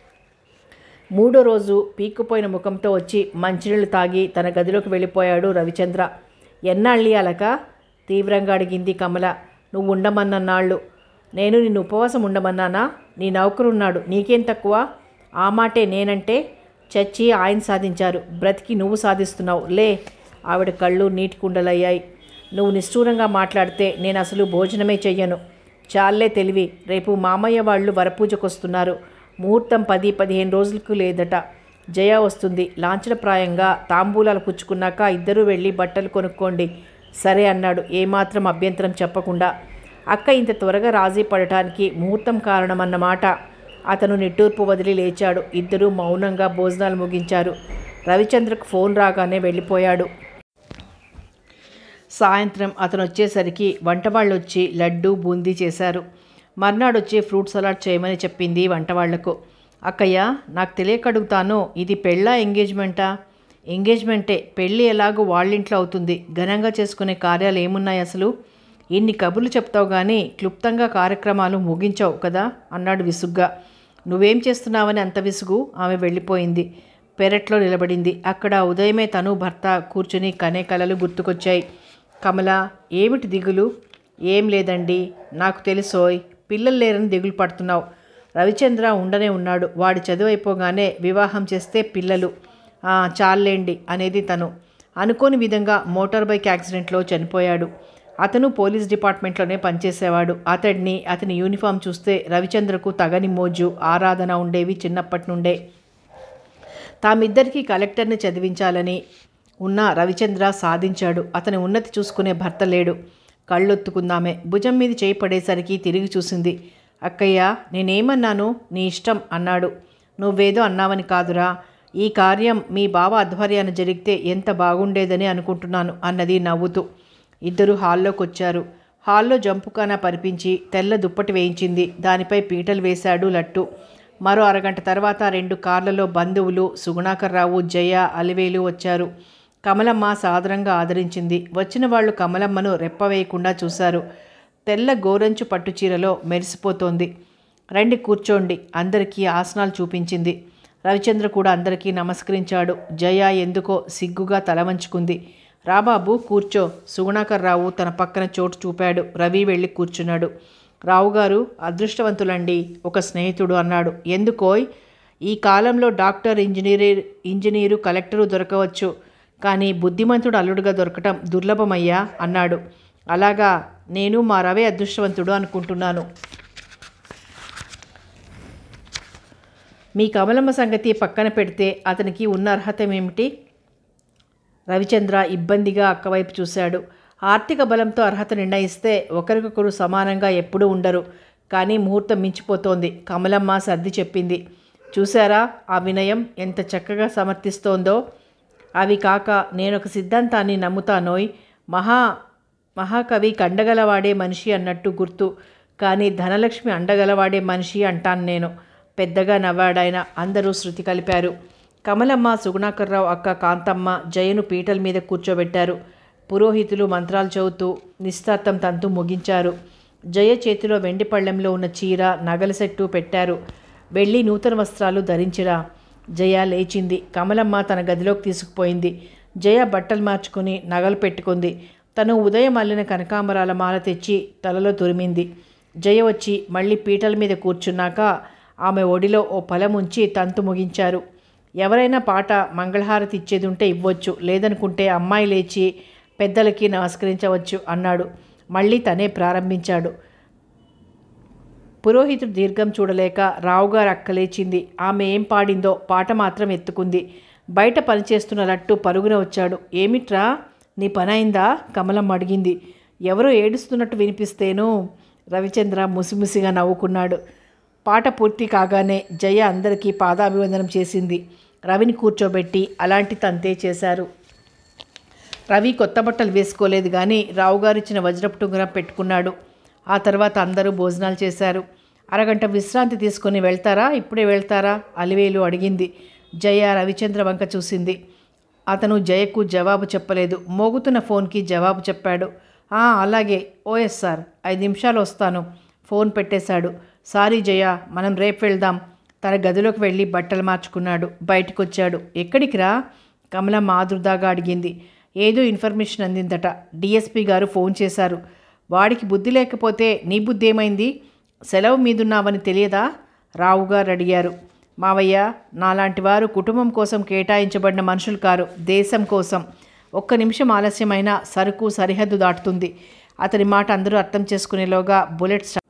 మూడో రోజు పీక్కుపోయిన ముఖంతో వచ్చి మంచినీళ్ళు తాగి తన గదిలోకి వెళ్ళిపోయాడు రవిచంద్ర. ఎన్నాళ్ళి అలక? తీవ్రంగా అడిగింది కమల. నువ్వు ఉండమన్నన్నాళ్ళు. నేను నిన్ను ఉపవాసం ఉండమన్నానా? నీ నౌకరున్నాడు, నీకేం తక్కువ? ఆ మాటే నేనంటే. చచ్చి ఆయన సాధించారు, బ్రతికి నువ్వు సాధిస్తున్నావు. లే. ఆవిడ కళ్ళు నీటి కుండలయ్యాయి. నువ్వు నిష్ఠూరంగా మాట్లాడితే నేను అసలు భోజనమే చెయ్యను. చాలే తెలివి. రేపు మామయ్య వాళ్ళు వరపూజకొస్తున్నారు. ముహూర్తం పది పదిహేను రోజులకు లేదట. జయ వస్తుంది. లాంఛనప్రాయంగా తాంబూలాలు పుచ్చుకున్నాక ఇద్దరూ వెళ్ళి బట్టలు కొనుక్కోండి. సరే అన్నాడు, ఏమాత్రం అభ్యంతరం చెప్పకుండా. అక్క ఇంత త్వరగా రాజీ పడటానికి ముహూర్తం కారణమన్నమాట. అతను నిట్టూర్పు వదిలి లేచాడు. ఇద్దరూ మౌనంగా భోజనాలు ముగించారు. రవిచంద్రకు ఫోన్ రాగానే వెళ్ళిపోయాడు. సాయంత్రం అతను వచ్చేసరికి వంటవాళ్ళు వచ్చి లడ్డు బూందీ చేశారు. మర్నాడు వచ్చి ఫ్రూట్ సలాడ్ చేయమని చెప్పింది వంటవాళ్లకు. అక్కయ్య, నాకు తెలియక అడుగుతాను, ఇది పెళ్ళా ఎంగేజ్మెంటా? ఎంగేజ్మెంటే. పెళ్ళి ఎలాగో వాళ్ళింట్లో అవుతుంది. ఘనంగా చేసుకునే కార్యాలు ఏమున్నాయి అసలు? ఇన్ని కబుర్లు చెప్తావు కానీ క్లుప్తంగా కార్యక్రమాలు ముగించావు కదా అన్నాడు విసుగ్గా. నువ్వేం చేస్తున్నావని అంత విసుగు. ఆమె వెళ్ళిపోయింది. పెరట్లో నిలబడింది. అక్కడ ఉదయమే తను భర్త కూర్చుని కనే కలలు గుర్తుకొచ్చాయి. కమల, ఏమిటి దిగులు? ఏం లేదండి, నాకు తెలుసోయ్, పిల్లలు లేరని దిగులు పడుతున్నావు. రవిచంద్ర ఉండనే ఉన్నాడు. వాడి చదువు అయిపోగానే వివాహం చేస్తే పిల్లలు చాలేండి అనేది తను. అనుకోని విధంగా మోటార్ బైక్ యాక్సిడెంట్లో చనిపోయాడు. అతను పోలీస్ డిపార్ట్మెంట్లోనే పనిచేసేవాడు. అతడిని, అతని యూనిఫామ్ చూస్తే రవిచంద్రకు తగని మోజు, ఆరాధన ఉండేవి చిన్నప్పటి నుండే. తామిద్దరికీ కలెక్టర్ని చదివించాలని ఉన్న రవిచంద్ర సాధించాడు. అతని ఉన్నతి చూసుకునే భర్త లేడు. కళ్ళొత్తుకుందామే. భుజం మీద చేయి పడేసరికి తిరిగి చూసింది. అక్కయ్య, నేనేమన్నాను? నీ ఇష్టం అన్నాడు. నువ్వేదో అన్నావని కాదురా, ఈ కార్యం మీ బావ ఆధ్వర్యాన జరిగితే ఎంత బాగుండేదని అనుకుంటున్నాను అన్నది నవ్వుతూ. ఇద్దరు హాల్లోకి వచ్చారు. హాల్లో జంపుకాన పరిపించి తెల్ల దుప్పటి వేయించింది. దానిపై పీటలు వేశాడు లట్టు. మరో అరగంట తర్వాత రెండు కార్లలో బంధువులు సుగుణాకర్రావు, జయ, అలివేలు వచ్చారు. కమలమ్మ సాదరంగా ఆదరించింది. వచ్చిన వాళ్ళు కమలమ్మను రెప్పవేయకుండా చూశారు. తెల్ల గోరంచు పట్టుచీరలో మెరిసిపోతోంది. రండి కూర్చోండి, అందరికీ ఆసనాలు చూపించింది. రవిచంద్ర కూడా అందరికీ నమస్కరించాడు. జయ ఎందుకో సిగ్గుగా తల వంచుకుంది. రాబాబు కూర్చో. సుగుణాకర్రావు తన పక్కన చోటు చూపాడు. రవి వెళ్ళి కూర్చున్నాడు. రావుగారు అదృష్టవంతులండి, ఒక స్నేహితుడు అన్నాడు. ఎందుకోయ్? ఈ కాలంలో డాక్టర్, ఇంజనీర్ ఇంజనీరు కలెక్టరు దొరకవచ్చు, కానీ బుద్ధిమంతుడు అల్లుడుగా దొరకటం దుర్లభమయ్యా అన్నాడు. అలాగా, నేను మా రవి అదృష్టవంతుడు అనుకుంటున్నాను. మీ కమలమ్మ సంగతి పక్కన పెడితే అతనికి ఉన్న అర్హత ఏమిటి? రవిచంద్ర ఇబ్బందిగా అక్కవైపు చూశాడు. ఆర్థిక బలంతో అర్హత నిర్ణయిస్తే ఒకరికొకరు సమానంగా ఎప్పుడూ ఉండరు. కానీ ముహూర్తం మించిపోతోంది. కమలమ్మ సర్ది చెప్పింది. చూశారా ఆ వినయం ఎంత చక్కగా సమర్థిస్తోందో? అవి కాక నేనొక సిద్ధాంతాన్ని నమ్ముతానోయ్. మహా మహాకవి కండగలవాడే మనిషి అన్నట్టు గుర్తు, కానీ ధనలక్ష్మి అండగలవాడే మనిషి అంటాను నేను. పెద్దగా నవ్వాడాయన. అందరూ శృతి కలిపారు. కమలమ్మ, సుగుణాకర్రావు అక్క కాంతమ్మ జయను పీటల మీద కూర్చోబెట్టారు. పురోహితులు మంత్రాలు చదువుతూ నిశ్చార్థం తంతు ముగించారు. జయ చేతిలో వెండి పళ్ళెంలో ఉన్న చీర, నగల సెట్టు పెట్టారు. వెళ్ళి నూతన వస్త్రాలు ధరించిరా. జయ లేచింది. కమలమ్మ తన గదిలోకి తీసుకుపోయింది. జయ బట్టలు మార్చుకుని నగలు పెట్టుకుంది. తను ఉదయం అల్లిన కనకాంబరాల మాల తెచ్చి తలలో తురిమింది. జయ వచ్చి మళ్ళీ పీటల మీద కూర్చున్నాక ఆమె ఒడిలో ఓ ఫలం ఉంచి తంతు ముగించారు. ఎవరైనా పాట మంగళహారతి ఇచ్చేది ఉంటే ఇవ్వచ్చు, లేదనుకుంటే అమ్మాయి లేచి పెద్దలకి నమస్కరించవచ్చు అన్నాడు. మళ్ళీ తనే ప్రారంభించాడు. పురోహితుడు దీర్ఘం చూడలేక రావుగారు అక్క లేచింది. ఆమె ఏం పాడిందో పాట మాత్రం ఎత్తుకుంది. బయట పనిచేస్తున్న లట్టు పరుగున వచ్చాడు. ఏమిట్రా, నీ పని అయిందా? కమలం అడిగింది. ఎవరో ఏడుస్తున్నట్టు వినిపిస్తేనూ. రవిచంద్ర ముసిముసిగా నవ్వుకున్నాడు. పాట పూర్తి కాగానే జయ అందరికీ పాదాభివందనం చేసింది. రవిని కూర్చోబెట్టి అలాంటి తంతే చేశారు. రవి కొత్త బట్టలు వేసుకోలేదు, కానీ రావుగారు ఇచ్చిన వజ్రపు టుంగరం పెట్టుకున్నాడు. ఆ తర్వాత అందరూ భోజనాలు చేశారు. అరగంట విశ్రాంతి తీసుకుని వెళ్తారా, ఇప్పుడే వెళ్తారా? అలివేలు అడిగింది. జయ రవిచంద్ర వంక చూసింది. అతను జయకు జవాబు చెప్పలేదు. మోగుతున్న ఫోన్కి జవాబు చెప్పాడు. అలాగే, ఓఎస్ సార్, ఐదు నిమిషాలు వస్తాను. ఫోన్ పెట్టేశాడు. సారీ జయ, మనం రేపు వెళ్దాం. తన గదిలోకి వెళ్ళి బట్టలు మార్చుకున్నాడు. బయటకు వచ్చాడు. ఎక్కడికి రా? కమలమ్మ ఆదుర్దాగా అడిగింది. ఏదో ఇన్ఫర్మేషన్ అందిందట. డిఎస్పీ గారు ఫోన్ చేశారు. వాడికి బుద్ధి లేకపోతే నీ బుద్ధి ఏమైంది? సెలవు మీదున్నావని తెలియదా? రావుగారు అడిగారు. మావయ్య, నాలాంటి వారు కుటుంబం కోసం కేటాయించబడిన మనుషులు కారు, దేశం కోసం. ఒక్క నిమిషం ఆలస్యమైన సరుకు సరిహద్దు దాటుతుంది. అతని మాట అందరూ అర్థం చేసుకునేలోగా బుల్లెట్ స్టార్ట్.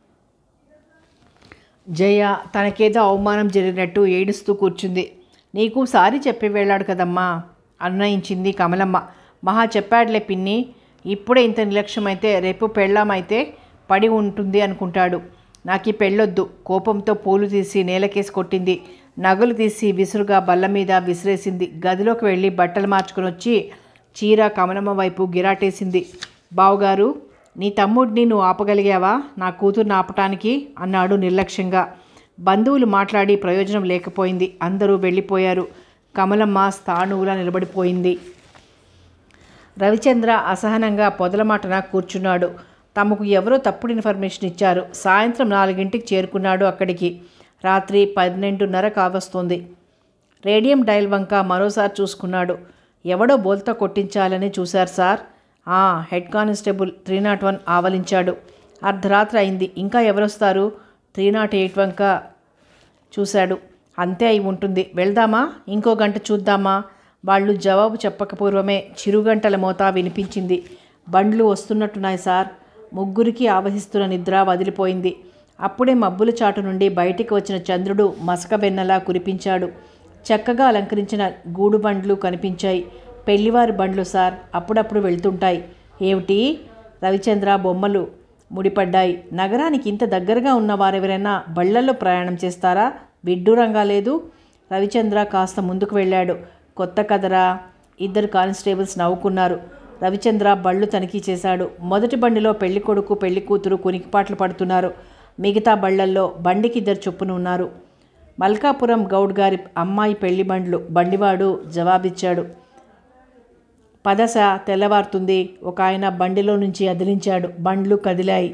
జయ తనకేదో అవమానం జరిగినట్టు ఏడుస్తూ కూర్చుంది. నీకు సారీ చెప్పి వెళ్ళాడు కదమ్మా అన్నయించింది కమలమ్మ. మహా చెప్పాడులే పిన్ని, ఇప్పుడే ఇంత నిర్లక్ష్యమైతే రేపు పెళ్ళామైతే పడి ఉంటుంది అనుకుంటాడు. నాకు ఈ పెళ్ళొద్దు. కోపంతో పూలు తీసి నేలకేసి కొట్టింది. నగలు తీసి విసురుగా బల్ల మీద విసిరేసింది. గదిలోకి వెళ్ళి బట్టలు మార్చుకుని వచ్చి చీర కమలమ్మ వైపు గిరాటేసింది. బావుగారు, నీ తమ్ముడిని నువ్వు ఆపగలిగావా నా కూతుర్ని ఆపటానికి అన్నాడు నిర్లక్ష్యంగా. బంధువులు మాట్లాడి ప్రయోజనం లేకపోయింది. అందరూ వెళ్ళిపోయారు. కమలమ్మ స్థాణువులా నిలబడిపోయింది. రవిచంద్ర అసహనంగా పొదలమాటన కూర్చున్నాడు. తమకు ఎవరో తప్పుడు ఇన్ఫర్మేషన్ ఇచ్చారు. సాయంత్రం నాలుగింటికి చేరుకున్నాడు అక్కడికి. రాత్రి పన్నెండున్నర కావస్తుంది. రేడియం డయల్ వంక మరోసారి చూసుకున్నాడు. ఎవడో బోల్తా కొట్టించాలని చూశారు సార్. ఆ head constable three nought one ఆవలించాడు. అర్ధరాత్రి అయింది, ఇంకా ఎవరొస్తారు? త్రీ నాట్ ఎయిట్ వంక చూశాడు. అంతే అయి ఉంటుంది, వెళ్దామా? ఇంకో గంట చూద్దామా? వాళ్ళు జవాబు చెప్పకపూర్వమే చిరుగంటల మోత వినిపించింది. బండ్లు వస్తున్నట్టున్నాయి సార్. ముగ్గురికి ఆవహిస్తున్న నిద్ర వదిలిపోయింది. అప్పుడే మబ్బుల చాటు నుండి బయటికి వచ్చిన చంద్రుడు మసక వెన్నలా కురిపించాడు. చక్కగా అలంకరించిన గూడు బండ్లు కనిపించాయి. పెళ్లివారి బండ్లు సార్, అప్పుడప్పుడు వెళ్తుంటాయి. ఏమిటి? రవిచంద్ర బొమ్మలు ముడిపడ్డాయి. నగరానికి ఇంత దగ్గరగా ఉన్న వారెవరైనా బళ్లల్లో ప్రయాణం చేస్తారా? విడ్డూరంగా లేదు. రవిచంద్ర కాస్త ముందుకు వెళ్ళాడు. కొత్త కదరా? ఇద్దరు కానిస్టేబుల్స్ నవ్వుకున్నారు. రవిచంద్ర బళ్ళు తనిఖీ చేశాడు. మొదటి బండిలో పెళ్లి కొడుకు పెళ్లి కూతురు కునికిపాట్లు పడుతున్నారు. మిగతా బళ్లల్లో బండికి ఇద్దరు చొప్పున ఉన్నారు. మల్కాపురం గౌడ్ గారి అమ్మాయి పెళ్లి బండ్లు. బండివాడు జవాబిచ్చాడు. పదస తెల్లవారుతుంది. ఒక ఆయన బండిలో నుంచి అదిలించాడు. బండ్లు కదిలాయి.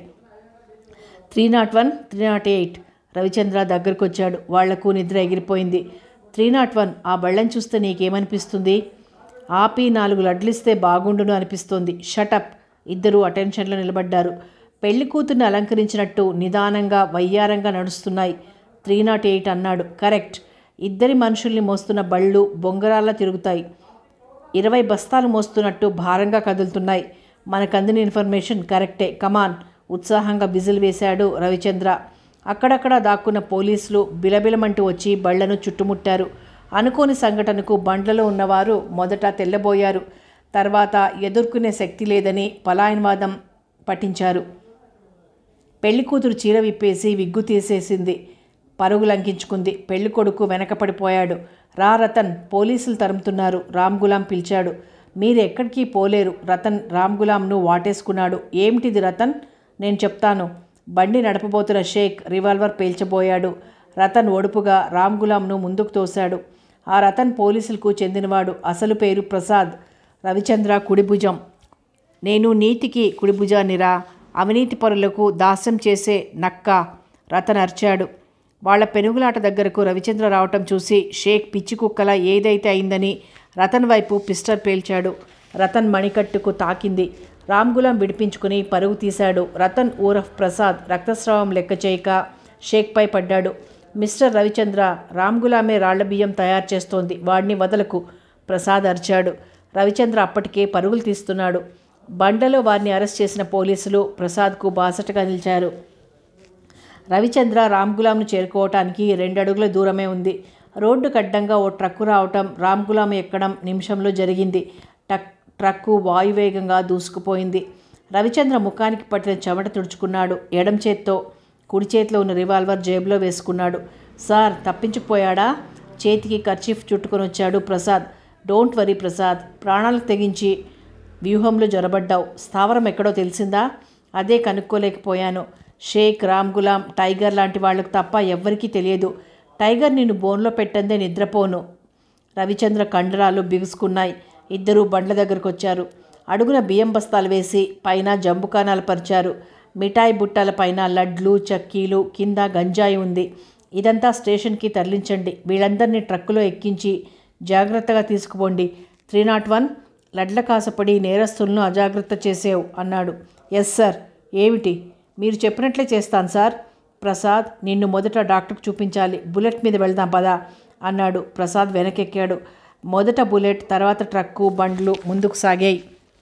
Three nought one three nought eight Ravichandra దగ్గరకు వచ్చాడు. వాళ్లకు నిద్ర ఎగిరిపోయింది. త్రీ నాట్ వన్ ఆ బళ్ళని చూస్తే నీకేమనిపిస్తుంది? ఆపి నాలుగు లడ్లిస్తే బాగుండును అనిపిస్తోంది. షటప్. ఇద్దరు అటెన్షన్లో నిలబడ్డారు. పెళ్లి కూతుర్ని అలంకరించినట్టు నిదానంగా వయ్యారంగా నడుస్తున్నాయి. త్రీ నాట్ ఎయిట్ అన్నాడు. కరెక్ట్. ఇద్దరి మనుషుల్ని మోస్తున్న బళ్ళు బొంగరాల్లా తిరుగుతాయి. ఇరవై బస్తాలు మోస్తున్నట్టు భారంగా కదులుతున్నాయి. మనకందిన ఇన్ఫర్మేషన్ కరెక్టే. కమాన్. ఉత్సాహంగా విజిల్ వేశాడు రవిచంద్ర. అక్కడక్కడ దాక్కున్న పోలీసులు బిలబిలమంటూ వచ్చి బళ్లను చుట్టుముట్టారు. అనుకోని సంఘటనకు బండ్లలో ఉన్నవారు మొదట తెల్లబోయారు. తర్వాత ఎదుర్కొనే శక్తి లేదని పలాయనవాదం పట్టించారు. పెళ్లి కూతురు చీర విప్పేసి విగ్గు తీసేసింది. పరుగు లంకించుకుంది. పెళ్లి కొడుకు వెనకపడిపోయాడు. రా రతన్, పోలీసులు తరుముతున్నారు. రామ్ గులాం పిలిచాడు. మీరు ఎక్కడికి పోలేరు. రతన్ రామ్ గులాంను వాటేసుకున్నాడు. ఏమిటిది రతన్? నేను చెప్తాను. బండి నడపబోతున్న షేక్ రివాల్వర్ పేల్చబోయాడు. రతన్ ఒడుపుగా రామ్ గులాంను ముందుకు తోశాడు. ఆ రతన్ పోలీసులకు చెందినవాడు. అసలు పేరు ప్రసాద్. రవిచంద్ర కుడిభుజం. నేను నీతికి కుడిభుజాన్నిరా. అవినీతి పరులకు దాస్యం చేసే నక్క. రతన్ అరిచాడు. వాళ్ల పెనుగులాట దగ్గరకు రవిచంద్ర రావటం చూసి షేక్ పిచ్చి కుక్కల ఏదైతే అయిందని రతన్ వైపు పిస్టల్ పేల్చాడు. రతన్ మణికట్టుకు తాకింది. రామ్ గులాం విడిపించుకుని పరుగు తీశాడు. రతన్ ఊరఫ్ ప్రసాద్ రక్తస్రావం లెక్క చేయక షేక్పై పడ్డాడు. మిస్టర్ రవిచంద్ర, రామ్ గులామే రాళ్ల బియ్యం తయారు చేస్తోంది. వాడిని వదలకు. ప్రసాద్ అరిచాడు. రవిచంద్ర అప్పటికే పరుగులు తీస్తున్నాడు. బండలో వారిని అరెస్ట్ చేసిన పోలీసులు ప్రసాద్కు బాసటగా నిలిచారు. రవిచంద్ర రామ్ గులాంను చేరుకోవటానికి రెండడుగుల దూరమే ఉంది. రోడ్డుకు అడ్డంగా ఓ ట్రక్కు రావటం, రామ్ గులాం ఎక్కడం నిమిషంలో జరిగింది. టక్ ట్రక్కు వాయువేగంగా దూసుకుపోయింది. రవిచంద్ర ముఖానికి పట్టిన చెమట తుడుచుకున్నాడు. ఎడం చేత్తో కుడి చేతిలో ఉన్న రివాల్వర్ జేబులో వేసుకున్నాడు. సార్, తప్పించుకుపోయాడా? చేతికి కర్చీఫ్ చుట్టుకొని వచ్చాడు ప్రసాద్. డోంట్ వరీ ప్రసాద్, ప్రాణాలకు తెగించి వ్యూహంలో జొరబడ్డావు. స్థావరం ఎక్కడో తెలిసిందా? అదే కనుక్కోలేకపోయాను. షేక్, రామ్ గులాం, టైగర్ లాంటి వాళ్లకు తప్ప ఎవ్వరికీ తెలియదు. టైగర్ నిన్ను బోన్లో పెట్టందే నిద్రపోను. రవిచంద్ర కండరాలు బిగుసుకున్నాయి. ఇద్దరూ బండ్ల దగ్గరకు వచ్చారు. అడుగున బియ్యం బస్తాలు వేసి పైన జంబుకానాలు పరిచారు. మిఠాయి బుట్టల పైన లడ్లు, చక్కీలు, కింద గంజాయి ఉంది. ఇదంతా స్టేషన్కి తరలించండి. వీళ్ళందరినీ ట్రక్కులో ఎక్కించి జాగ్రత్తగా తీసుకుపోండి. త్రీ నాట్ వన్ లడ్ల కాసపడి నేరస్తులను అజాగ్రత్త చేసేవు అన్నాడు. Yes sir. ఏమిటి? మీరు చెప్పినట్లే చేస్తాను సార్. ప్రసాద్, నిన్ను మొదట డాక్టర్కు చూపించాలి. బుల్లెట్ మీద వెళ్దాం పదా అన్నాడు. ప్రసాద్ వెనకెక్కాడు. మొదట బుల్లెట్, తర్వాత ట్రక్కు, బండ్లు ముందుకు సాగాయి.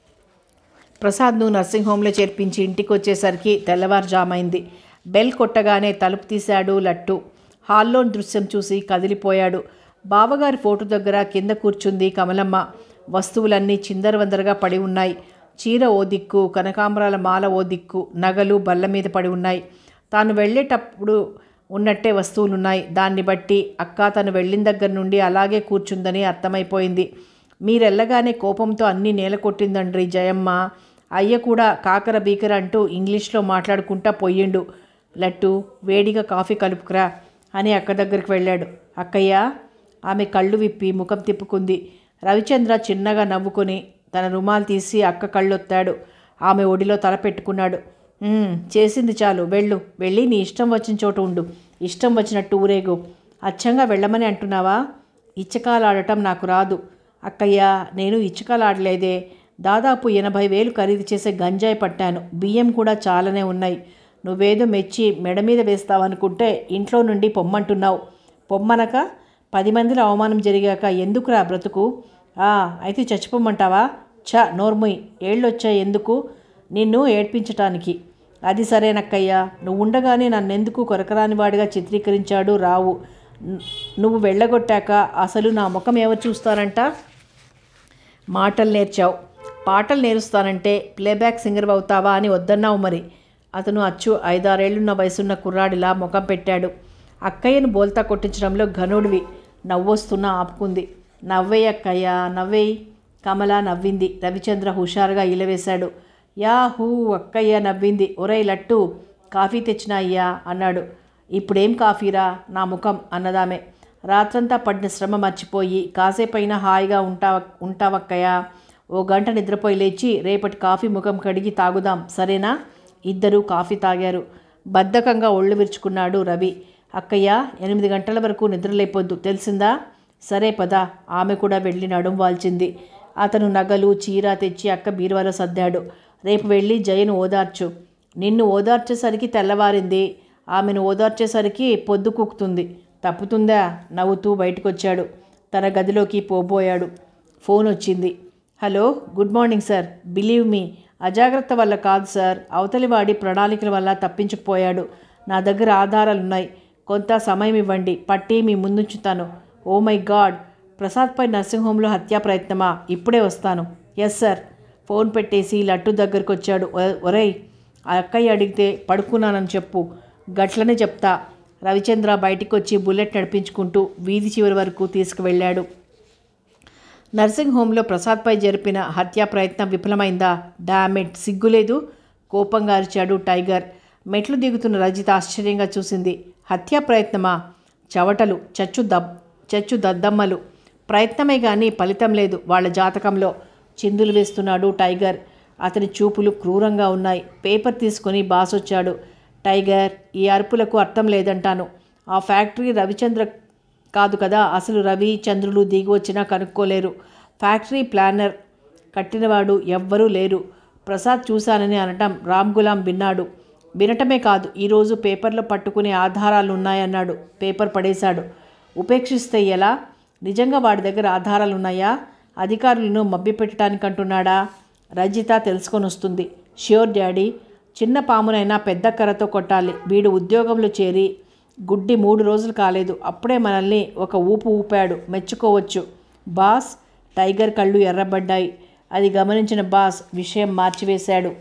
ప్రసాద్ను నర్సింగ్ హోంలో చేర్పించి ఇంటికి వచ్చేసరికి తెల్లవారుజామైంది. బెల్ కొట్టగానే తలుపు తీశాడు లట్టు. హాల్లోని దృశ్యం చూసి కదిలిపోయాడు. బావగారి ఫోటో దగ్గర కింద కూర్చుంది కమలమ్మ. వస్తువులన్నీ చిందరవందరగా పడి ఉన్నాయి. చీర ఓ దిక్కు, కనకాంబరాల మాల ఓ దిక్కు, నగలు బల్ల మీద పడి ఉన్నాయి. తాను వెళ్ళేటప్పుడు ఉన్నట్టే వస్తువులున్నాయి. దాన్ని బట్టి అక్క తను వెళ్ళిన దగ్గర నుండి అలాగే కూర్చుందని అర్థమైపోయింది. మీరెళ్ళగానే కోపంతో అన్నీ నేల కొట్టిందండ్రి జయమ్మ. అయ్య కూడా కాకర బీకర అంటూ ఇంగ్లీష్లో మాట్లాడుకుంటా పోయిండు. లట్టు, వేడిగా కాఫీ కలుపుకురా అని అక్క దగ్గరికి వెళ్ళాడు. అక్కయ్య. ఆమె కళ్ళు విప్పి ముఖం తిప్పుకుంది. రవిచంద్ర చిన్నగా నవ్వుకొని తన రుమాలు తీసి అక్క కళ్ళొత్తాడు. ఆమె ఒడిలో తల పెట్టుకున్నాడు. చేసింది చాలు, వెళ్ళు. వెళ్ళి నీ ఇష్టం వచ్చిన చోటు ఉండు. ఇష్టం వచ్చినట్టు ఊరేగు. అచ్చంగా వెళ్ళమని అంటున్నావా? ఇచ్చకాలాడటం నాకు రాదు. అక్కయ్య, నేను ఇచ్చకాలాడలేదే. దాదాపు ఎనభై వేలు ఖరీదు చేసే గంజాయి పట్టాను. బియ్యం కూడా చాలానే ఉన్నాయి. నువ్వేదో మెచ్చి మెడ మీద వేస్తావనుకుంటే ఇంట్లో నుండి పొమ్మంటున్నావు. పొమ్మనక పది మందిలో అవమానం జరిగాక ఎందుకురా బ్రతుకు? అయితే చచ్చిపోమ్మంటావా? ఛ, నోర్ముయ్. ఏళ్ళొచ్చాయి ఎందుకు? నిన్ను ఏడ్పించటానికి. అది సరేనక్కయ్య. నువ్వు ఉండగానే నన్నెందుకు కొరకరాని వాడిగా చిత్రీకరించాడు రావు. నువ్వు వెళ్ళగొట్టాక అసలు నా ముఖం ఎవరు చూస్తారంట? మాటలు నేర్చావు, పాటలు నేరుస్తానంటే ప్లేబ్యాక్ సింగర్ అవుతావా అని వద్దన్నావు మరి. అతను అచ్చు ఐదారేళ్లున్న వయసున్న కుర్రాడిలా ముఖం పెట్టాడు. అక్కయ్యను బోల్తా కొట్టించడంలో ఘనుడివి. నవ్వొస్తున్నా ఆపుకుంది. నవ్వేయి అక్కయ్య, నవ్వేయి. కమల నవ్వింది. రవిచంద్ర హుషారుగా ఇలవేశాడు. యాహూ, అక్కయ్య నవ్వింది. ఒరేయ్ లట్టు, కాఫీ తెచ్చినా అయ్యా అన్నాడు. ఇప్పుడేం కాఫీరా నా ముఖం అన్నదామె. రాత్రంతా పడిన శ్రమ మర్చిపోయి కాసేపైనా హాయిగా ఉంటావ ఉంటావక్కయ్య. ఓ గంట నిద్రపోయి లేచి రేపటి కాఫీ ముఖం కడిగి తాగుదాం, సరేనా? ఇద్దరూ కాఫీ తాగారు. బద్ధకంగా ఒళ్ళు విరుచుకున్నాడు రవి. అక్కయ్య, ఎనిమిది గంటల వరకు నిద్రలేపొద్దు, తెలిసిందా? సరే పద. ఆమె కూడా వెళ్ళి నడుం వాల్చింది. అతను నగలు చీర తెచ్చి అక్క బీరువాలో సర్దాడు. రేపు వెళ్ళి జయను ఓదార్చు. నిన్ను ఓదార్చేసరికి తెల్లవారింది. ఆమెను ఓదార్చేసరికి పొద్దు కూకుతుంది. తప్పుతుందా? నవ్వుతూ బయటకొచ్చాడు. తన గదిలోకి పోబోయాడు. ఫోన్ వచ్చింది. Hello, good morning sir. Believe me, అజాగ్రత్త వల్ల కాదు సార్. అవతలివాడి ప్రణాళికల వల్ల తప్పించుకుపోయాడు. నా దగ్గర ఆధారాలున్నాయి. కొంత సమయం ఇవ్వండి, పట్టి మీ ముందుంచుతాను. ఓ మై గాడ్, ప్రసాద్పై నర్సింగ్ హోంలో హత్యా ప్రయత్నమా? ఇప్పుడే వస్తాను. Yes sir. ఫోన్ పెట్టేసి లట్టు దగ్గరకు వచ్చాడు. ఒరేయ్, అక్కయ్య అడిగితే పడుకున్నానని చెప్పు. గట్లనే చెప్తా. రవిచంద్ర బయటికి వచ్చి బుల్లెట్ నడిపించుకుంటూ వీధి చివరి వరకు తీసుకువెళ్ళాడు. నర్సింగ్ హోంలో ప్రసాద్పై జరిపిన హత్యా ప్రయత్నం విఫలమైందా? డామెట్, సిగ్గులేదు? కోపంగా అరిచాడు టైగర్. మెట్లు దిగుతున్న రజిత ఆశ్చర్యంగా చూసింది. హత్యా ప్రయత్నమా? చవటలు, చచ్చు దబ్ చచ్చు దద్దమ్మలు. ప్రయత్నమే కానీ ఫలితం లేదు వాళ్ళ జాతకంలో. చిందులు వేస్తున్నాడు టైగర్. అతని చూపులు క్రూరంగా ఉన్నాయి. పేపర్ తీసుకొని బాస్ వచ్చాడు. టైగర్, ఈ అరుపులకు అర్థం లేదంటాను. ఆ ఫ్యాక్టరీ రవిచంద్ర కాదు కదా. అసలు రవి చంద్రులు దిగి వచ్చినా కనుక్కోలేరు. ఫ్యాక్టరీ ప్లానర్ కట్టినవాడు ఎవ్వరూ లేరు. ప్రసాద్ చూశానని అనటం రామ్ గులాం విన్నాడు. వినటమే కాదు, ఈరోజు పేపర్లో పట్టుకునే ఆధారాలు ఉన్నాయన్నాడు. పేపర్ పడేశాడు. ఉపేక్షిస్తే ఎలా? నిజంగా వాడి దగ్గర ఆధారాలు ఉన్నాయా? అధికారులను మభ్యపెట్టడానికి అంటున్నాడా? రజిత తెలుసుకొని వస్తుంది. Sure daddy. చిన్న పామునైనా పెద్ద కర్రతో కొట్టాలి. వీడు ఉద్యోగంలో చేరి గుడ్డి మూడు రోజులు కాలేదు. అప్పుడే మనల్ని ఒక ఊపు ఊపాడు. మెచ్చుకోవచ్చు బాస్. టైగర్ కళ్ళు ఎర్రబడ్డాయి. అది గమనించిన బాస్ విషయం మార్చివేశాడు.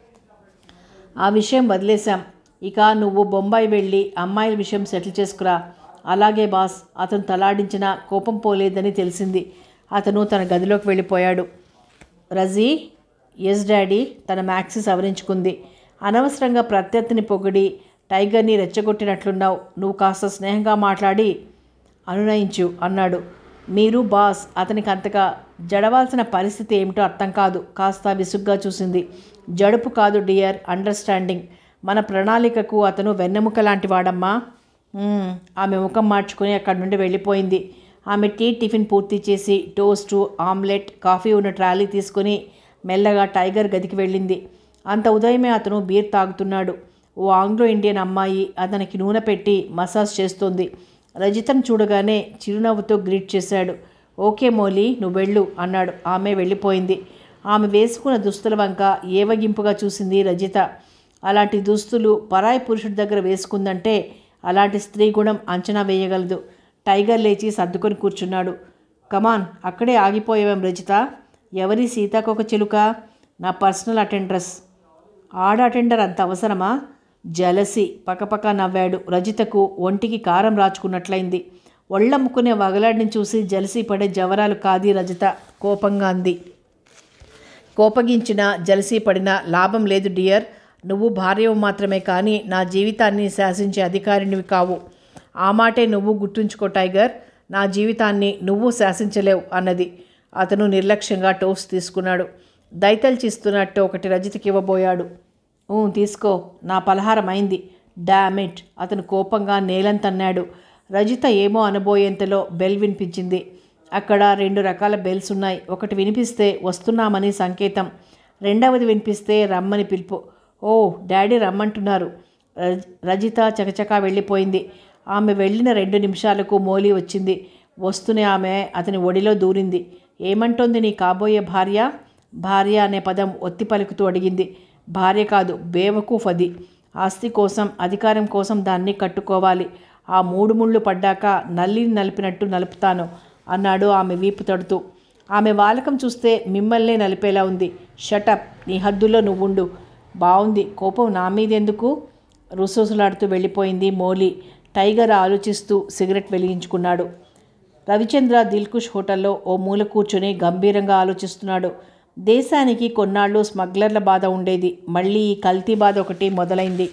ఆ విషయం వదిలేశాం. ఇక నువ్వు బొంబాయి వెళ్ళి అమ్మాయిల విషయం సెటిల్ చేసుకురా. అలాగే బాస్. అతను తలాడించిన కోపం పోలేదని తెలిసింది. అతను తన గదిలోకి వెళ్ళిపోయాడు. రజీ. Yes daddy. తన మ్యాక్సీ సవరించుకుంది. అనవసరంగా ప్రత్యర్థిని పొగిడి టైగర్ని రెచ్చగొట్టినట్లున్నావు. నువ్వు కాస్త స్నేహంగా మాట్లాడి అనునయించు అన్నాడు. మీరు బాస్. అతనికి అంతగా జడవాల్సిన పరిస్థితి ఏమిటో అర్థం కాదు. కాస్త విసుగ్గా చూసింది. జడుపు కాదు డియర్, అండర్స్టాండింగ్. మన ప్రణాళికకు అతను వెన్నెముక లాంటి వాడమ్మా. ఆమె ముఖం మార్చుకొని అక్కడి నుండి వెళ్ళిపోయింది. ఆమె టీ టిఫిన్ పూర్తి చేసి టోస్టు, ఆమ్లెట్, కాఫీ ఉన్న ట్రాలీ తీసుకుని మెల్లగా టైగర్ గదికి వెళ్ళింది. అంత ఉదయమే అతను బీర్ తాగుతున్నాడు. ఓ ఆంగ్లో ఇండియన్ అమ్మాయి అతనికి నూనె పెట్టి మసాజ్ చేస్తోంది. రజితను చూడగానే చిరునవ్వుతో గ్రీట్ చేశాడు. ఓకే మోలీ, నువ్వు వెళ్ళు అన్నాడు. ఆమె వెళ్ళిపోయింది. ఆమె వేసుకున్న దుస్తుల వంక ఏవగింపుగా చూసింది రజిత. అలాంటి దుస్తులు పరాయి పురుషుడి దగ్గర వేసుకుందంటే అలాంటి స్త్రీ గుణం అంచనా వేయగలదు. టైగర్ లేచి సర్దుకొని కూర్చున్నాడు. కమాన్, అక్కడే ఆగిపోయావేం రజిత? ఎవరి సీతాకొక చిలుక? నా పర్సనల్ అటెండర్స్. ఆడ అటెండర్ అంత అవసరమా? జలసి. పకపక నవ్వాడు. రజితకు ఒంటికి కారం రాచుకున్నట్లయింది. ఒళ్ళమ్ముకునే వగలాడిని చూసి జలసి పడే జవరాలు కాది రజిత. కోపంగా అంది. కోపగించిన జలసి పడిన లాభం లేదు డియర్. నువ్వు భార్యవు మాత్రమే కానీ నా జీవితాన్ని శాసించే అధికారినివి కావు. ఆ మాటే నువ్వు గుర్తుంచుకో టైగర్. నా జీవితాన్ని నువ్వు శాసించలేవు అన్నది. అతను నిర్లక్ష్యంగా టోస్ట్ తీసుకున్నాడు. దైతల్చిస్తున్నట్టు ఒకటి రజితకి ఇవ్వబోయాడు. తీసుకో, నా పలహారం అయింది. డామిట్! అతను కోపంగా నేలంతన్నాడు. రజిత ఏమో అనబోయేంతలో బెల్ వినిపించింది. అక్కడ రెండు రకాల బెల్స్ ఉన్నాయి. ఒకటి వినిపిస్తే వస్తున్నామని సంకేతం, రెండవది వినిపిస్తే రమ్మని పిలుపు. ఓ, డాడీ రమ్మంటున్నారు. రజిత చకచకా వెళ్ళిపోయింది. ఆమె వెళ్ళిన రెండు నిమిషాలకు మోలీ వచ్చింది. వస్తూనే ఆమె అతని ఒడిలో దూరింది. ఏమంటోంది నీ కాబోయే భార్య? భార్య అనే పదం ఒత్తి పలుకుతూ అడిగింది. భార్య కాదు, బేవకూఫ్ అది. ఆస్తి కోసం, అధికారం కోసం దాన్ని కట్టుకోవాలి. ఆ మూడు ముళ్ళు పడ్డాక నల్లిని నలిపినట్టు నలుపుతాను అన్నాడు ఆమె వీపు తడుతూ. ఆమె వాలకం చూస్తే మిమ్మల్నే నలిపేలా ఉంది. షటప్, నీ హద్దుల్లో నువ్వుండు. బాగుంది, కోపం నా మీదెందుకు? రుసరుసలాడుతూ వెళ్ళిపోయింది మోలీ. టైగర్ ఆలోచిస్తూ సిగరెట్ వెలిగించుకున్నాడు. రవిచంద్ర దిల్కుష్ హోటల్లో ఓ మూల కూర్చొని గంభీరంగా ఆలోచిస్తున్నాడు. దేశానికి కొన్నాళ్ళు స్మగ్లర్ల బాధ ఉండేది. మళ్ళీ ఈ కల్తీ బాధ ఒకటి మొదలైంది.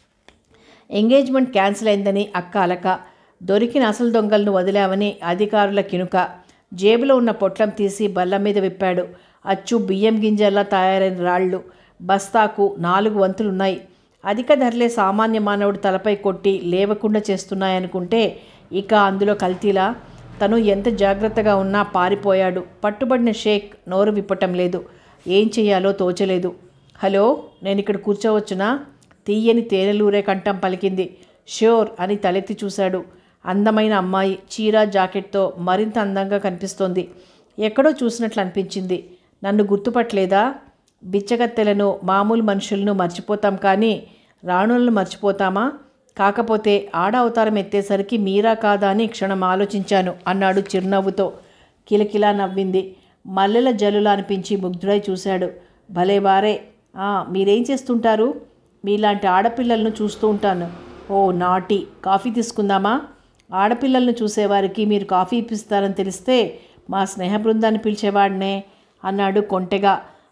ఎంగేజ్మెంట్ క్యాన్సిల్ అయిందని అక్క అలక, దొరికిన అసలు దొంగలను వదిలావని అధికారుల కినుక. జేబులో ఉన్న పొట్లం తీసి బల్ల మీద విప్పాడు. అచ్చు బియ్యం గింజల్లా తయారైన రాళ్ళు. బస్తాకు నాలుగు వంతులున్నాయి. అధిక ధరలే సామాన్య మానవుడు తలపై కొట్టి లేవకుండా చేస్తున్నాయనుకుంటే ఇక అందులో కల్తీలా? తను ఎంత జాగ్రత్తగా ఉన్నా పారిపోయాడు. పట్టుబడిన షేక్ నోరు విప్పటం లేదు. ఏం చెయ్యాలో తోచలేదు. హలో, నేను ఇక్కడ కూర్చోవచ్చునా? తీయని తేనెలూరే కంఠం పలికింది. ష్యూర్ అని తలెత్తి చూశాడు. అందమైన అమ్మాయి, చీర జాకెట్తో మరింత అందంగా కనిపిస్తోంది. ఎక్కడో చూసినట్లు అనిపించింది. నన్ను గుర్తుపట్టలేదా? బిచ్చగత్తెలను, మామూలు మనుషులను మర్చిపోతాం కానీ రాణులను మర్చిపోతామా? కాకపోతే ఆడ అవతారం ఎత్తేసరికి మీరా కాదా అని క్షణం ఆలోచించాను అన్నాడు చిరునవ్వుతో. కిలకిలా నవ్వింది. మల్లెల జల్లులా అనిపించి ముగ్ధుడై చూశాడు. భలే వారే. మీరేం చేస్తుంటారు? మీలాంటి ఆడపిల్లలను చూస్తూ ఉంటాను. ఓ నాటి, కాఫీ తీసుకుందామా? ఆడపిల్లలను చూసేవారికి మీరు కాఫీ ఇప్పిస్తారని తెలిస్తే మా స్నేహ బృందాన్ని పిలిచేవాడినే అన్నాడు కొంటెగా.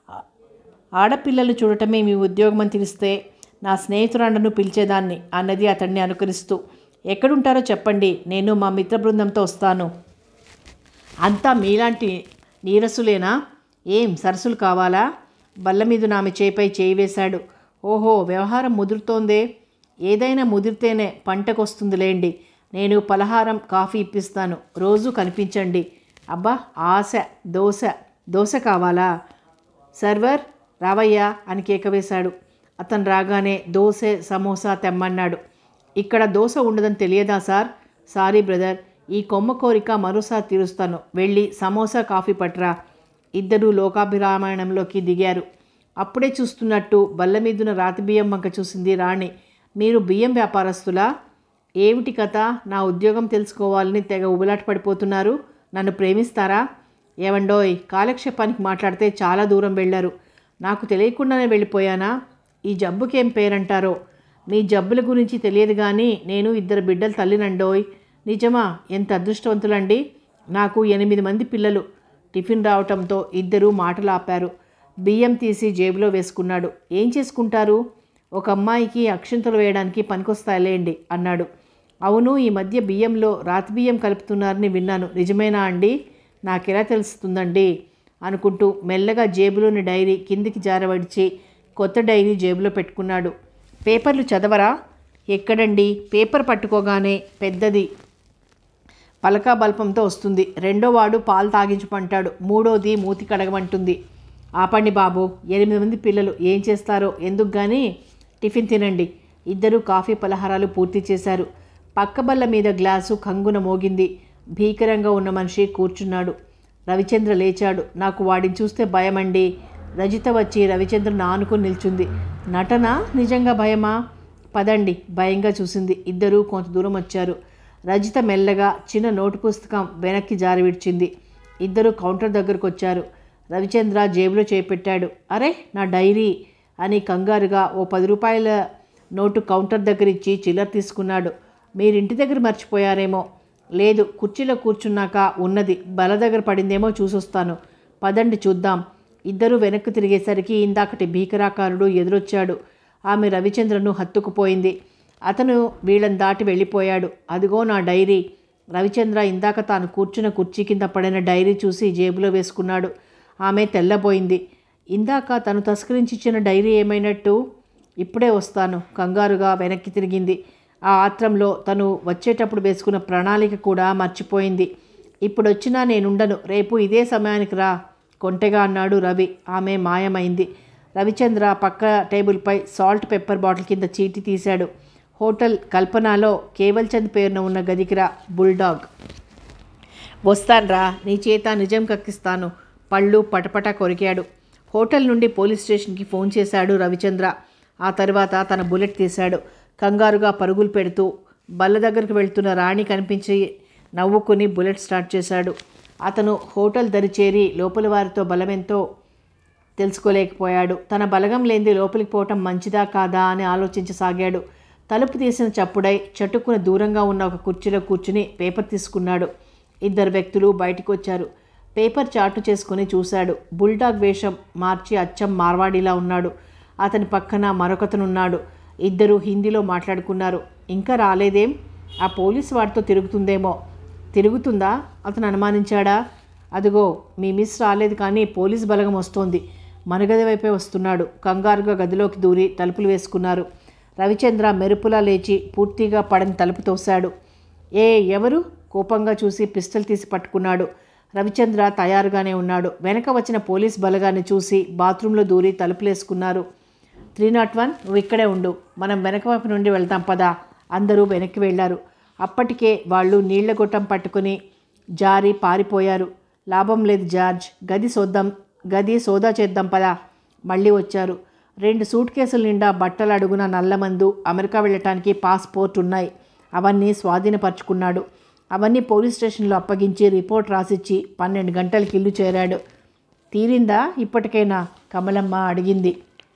ఆడపిల్లలు చూడటమే మీ ఉద్యోగం అని తెలిస్తే నా స్నేహితురాండను పిలిచేదాన్ని అన్నది అతన్ని అనుకరిస్తూ. ఎక్కడుంటారో చెప్పండి, నేను మా మిత్ర బృందంతో వస్తాను. అంతా మీలాంటి నీరసులేనా? ఏం సరసులు కావాలా? బల్ల మీద ఆమె చేపై చేయి వేశాడు. ఓహో, వ్యవహారం ముదురుతోందే. ఏదైనా ముదిరితేనే పంటకొస్తుందిలేండి. నేను పలహారం, కాఫీ ఇప్పిస్తాను. రోజు కనిపించండి. అబ్బా, ఆశ. దోశ దోశ కావాలా? సర్వర్ రావయ్యా అని కేక వేశాడు. అతను రాగానే దోశ, సమోసా తెమ్మన్నాడు. ఇక్కడ దోశ ఉండదని తెలియదా సార్? సారీ బ్రదర్, ఈ కొమ్మ కోరిక మరోసారి తీరుస్తాను. వెళ్ళి సమోసా, కాఫీ పట్రా. ఇద్దరూ లోకాభిరామాయణంలోకి దిగారు. అప్పుడే చూస్తున్నట్టు బల్ల మీదున్న రాతి బియ్యం వంక చూసింది రాణి. మీరు బియ్యం వ్యాపారస్తులా? ఏమిటి కథ? నా ఉద్యోగం తెలుసుకోవాలని తెగ ఉబలాట పడిపోతున్నారు. నన్ను ప్రేమిస్తారా? ఏవండోయ్, కాలక్షేపానికి మాట్లాడితే చాలా దూరం వెళ్ళారు. నాకు తెలియకుండానే వెళ్ళిపోయానా? ఈ జబ్బుకేం పేరంటారో? మీ జబ్బుల గురించి తెలియదు కానీ నేను ఇద్దరు బిడ్డల తల్లినండోయ్. నిజమా? ఎంత అదృష్టవంతులండి. నాకు ఎనిమిది మంది పిల్లలు. టిఫిన్ రావటంతో ఇద్దరూ మాటలు ఆపారు. బియ్యం తీసి జేబులో వేసుకున్నాడు. ఏం చేసుకుంటారు? ఒక అమ్మాయికి అక్షింతలు వేయడానికి పనికొస్తాయిలేండి అన్నాడు. అవును, ఈ మధ్య బియ్యంలో రాతి బియ్యం కలుపుతున్నారని విన్నాను. నిజమేనా అండి? నాకెలా తెలుస్తుందండి అనుకుంటూ మెల్లగా జేబులోని డైరీ కిందికి జారవడిచి కొత్త డైరీ జేబులో పెట్టుకున్నాడు. పేపర్లు చదవరా? ఎక్కడండి, పేపర్ పట్టుకోగానే పెద్దది పలకా బల్పంతో వస్తుంది. రెండో వాడు పాలు తాగించమంటాడు. మూడోది మూతి కడగమంటుంది. ఆపండి బాబు, ఎనిమిది మంది పిల్లలు ఏం చేస్తారో ఎందుకు కానీ టిఫిన్ తినండి. ఇద్దరు కాఫీ పలహారాలు పూర్తి చేశారు. పక్క బల్ల మీద గ్లాసు కంగున మోగింది. భీకరంగా ఉన్న మనిషి కూర్చున్నాడు. రవిచంద్ర లేచాడు. నాకు వాడిని చూస్తే భయమండి. రజిత వచ్చి రవిచంద్రను ఆనుకుని నిల్చుంది. నటన, నిజంగా భయమా? పదండి. భయంగా చూసింది. ఇద్దరూ కొంత దూరం వచ్చారు. రజిత మెల్లగా చిన్న నోటు పుస్తకం వెనక్కి జారి విడిచింది. ఇద్దరు కౌంటర్ దగ్గరకు వచ్చారు. రవిచంద్ర జేబులో చేపెట్టాడు. అరే, నా డైరీ అని కంగారుగా ఓ పది రూపాయల నోటు కౌంటర్ దగ్గర ఇచ్చి చిల్లర తీసుకున్నాడు. మీరింటి దగ్గర మర్చిపోయారేమో. లేదు, కుర్చీలో కూర్చున్నాక ఉన్నది. బల దగ్గర పడిందేమో చూసొస్తాను. పదండి చూద్దాం. ఇద్దరూ వెనక్కి తిరిగేసరికి ఇందాకటి భీకరాకారుడు ఎదురొచ్చాడు. ఆమె రవిచంద్రను హత్తుకుపోయింది. అతను వీళ్ళని దాటి వెళ్ళిపోయాడు. అదిగో నా డైరీ. రవిచంద్ర ఇందాక తాను కూర్చున్న కుర్చీ కింద పడిన డైరీ చూసి జేబులో వేసుకున్నాడు. ఆమె తెల్లబోయింది. ఇందాక తను తస్కరించిచ్చిన డైరీ ఏమైనట్టు? ఇప్పుడే వస్తాను కంగారుగా వెనక్కి తిరిగింది. ఆ ఆత్రంలో తను వచ్చేటప్పుడు వేసుకున్న ప్రణాళిక కూడా మర్చిపోయింది. ఇప్పుడొచ్చినా నేనుండను, రేపు ఇదే సమయానికి రా కొంటెగా అన్నాడు రవి. ఆమె మాయమైంది. రవిచంద్ర పక్క టేబుల్పై సాల్ట్ పెప్పర్ బాటిల్ కింద చీటీ తీశాడు. హోటల్ కల్పనలో కేవల్చంద్ పేరున ఉన్న గదికిరా బుల్డాగ్. వస్తాన్రా, నీ చేత నిజం కక్కిస్తాను. పళ్ళు పటపట కొరికాడు. హోటల్ నుండి పోలీస్ స్టేషన్కి ఫోన్ చేశాడు రవిచంద్ర. ఆ తర్వాత తన బుల్లెట్ తీశాడు. కంగారుగా పరుగులు పెడుతూ బల్ల దగ్గరకు వెళ్తున్న రాణి కనిపించి నవ్వుకుని బుల్లెట్ స్టార్ట్ చేశాడు. అతను హోటల్ దరి చేరి లోపల వారితో బలమెంతో తెలుసుకోలేకపోయాడు. తన బలగం లేనిది లోపలికి పోవటం మంచిదా కాదా అని ఆలోచించసాగాడు. తలుపు తీసిన చప్పుడై చటుక్కున దూరంగా ఉన్న ఒక కుర్చీలో కూర్చుని పేపర్ తీసుకున్నాడు. ఇద్దరు వ్యక్తులు బయటకు వచ్చారు. పేపర్ చాటు చేసుకుని చూశాడు. బుల్డాగ్ వేషం మార్చి అచ్చం మార్వాడిలా ఉన్నాడు. అతని పక్కన మరొకతనున్నాడు. ఇద్దరు హిందీలో మాట్లాడుకున్నారు. ఇంకా రాలేదేం? ఆ పోలీసు వాడితో తిరుగుతుందేమో. తిరుగుతుందా? అతను అనుమానించాడా? అదిగో మీ మిస్ రాలేదు, కానీ పోలీసు బలగం వస్తోంది. మనగది వైపే వస్తున్నాడు. కంగారుగా గదిలోకి దూరి తలుపులు వేసుకున్నారు. రవిచంద్ర మెరుపులా లేచి పూర్తిగా పడని తలుపు తోశాడు. ఏ ఎవరు? కోపంగా చూసి పిస్టల్ తీసి పట్టుకున్నాడు. రవిచంద్ర తయారుగానే ఉన్నాడు. వెనక వచ్చిన పోలీస్ బలగాన్ని చూసి బాత్రూంలో దూరి తలుపులేసుకున్నారు. త్రీ నాట్ వన్ నువ్వు ఇక్కడే ఉండు, మనం వెనక వైపు నుండి వెళ్తాం పదా. అందరూ వెనక్కి వెళ్ళారు. అప్పటికే వాళ్ళు నీళ్ల గొట్టం పట్టుకుని జారి పారిపోయారు. లాభం లేదు జార్జ్, గది సోద్దాం గది సోదా చేద్దాం పదా. మళ్ళీ వచ్చారు. రెండు సూట్ కేసుల నిండా బట్టలు అడుగున నల్లమందు, అమెరికా వెళ్ళటానికి పాస్పోర్ట్ ఉన్నాయి. అవన్నీ స్వాధీనపరుచుకున్నాడు. అవన్నీ పోలీస్ స్టేషన్లో అప్పగించి రిపోర్ట్ రాసిచ్చి పన్నెండు గంటలకి ఇల్లు చేరాడు. తీరిందా ఇప్పటికైనా? కమలమ్మ అడిగింది.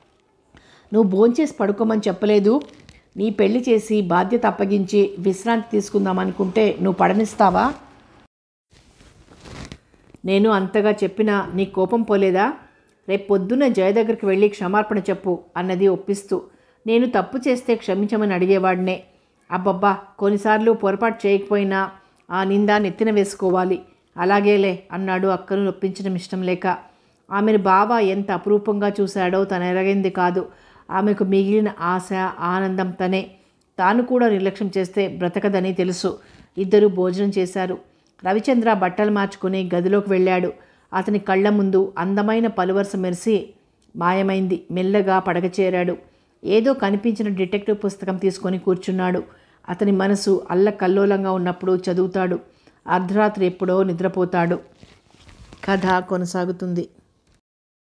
నువ్వు భోంచేసి పడుకోమని చెప్పలేదు. నీ పెళ్లి చేసి బాధ్యత అప్పగించి విశ్రాంతి తీసుకుందామనుకుంటే నువ్వు పడనిస్తావా? నేను అంతగా చెప్పినా నీ కోపం పోలేదా? రేపు పొద్దున్న జయ దగ్గరికి వెళ్ళి క్షమార్పణ చెప్పు అన్నది ఒప్పిస్తూ. నేను తప్పు చేస్తే క్షమించమని అడిగేవాడినే. అబ్బబ్బా, కొన్నిసార్లు పొరపాటు చేయకపోయినా ఆ నింద నెత్తిన వేసుకోవాలి. అలాగేలే అన్నాడు అక్కను నొప్పించడం ఇష్టం లేక. ఆమెను బావ ఎంత అపురూపంగా చూశాడో తన ఎరగింది కాదు. ఆమెకు మిగిలిన ఆశ ఆనందం తనే. తాను కూడా నిర్లక్ష్యం చేస్తే బ్రతకదని తెలుసు. ఇద్దరూ భోజనం చేశారు. రవిచంద్ర బట్టలు మార్చుకుని గదిలోకి వెళ్ళాడు. అతని కళ్ళ ముందు అందమైన పలువరుస మెరిసి మాయమైంది. మెల్లగా పడగ చేరాడు. ఏదో కనిపించిన డిటెక్టివ్ పుస్తకం తీసుకొని కూర్చున్నాడు. అతని మనసు అల్లకల్లోలంగా ఉన్నప్పుడు చదువుతాడు. అర్ధరాత్రి ఎప్పుడో నిద్రపోతాడు. కథ కొనసాగుతుంది.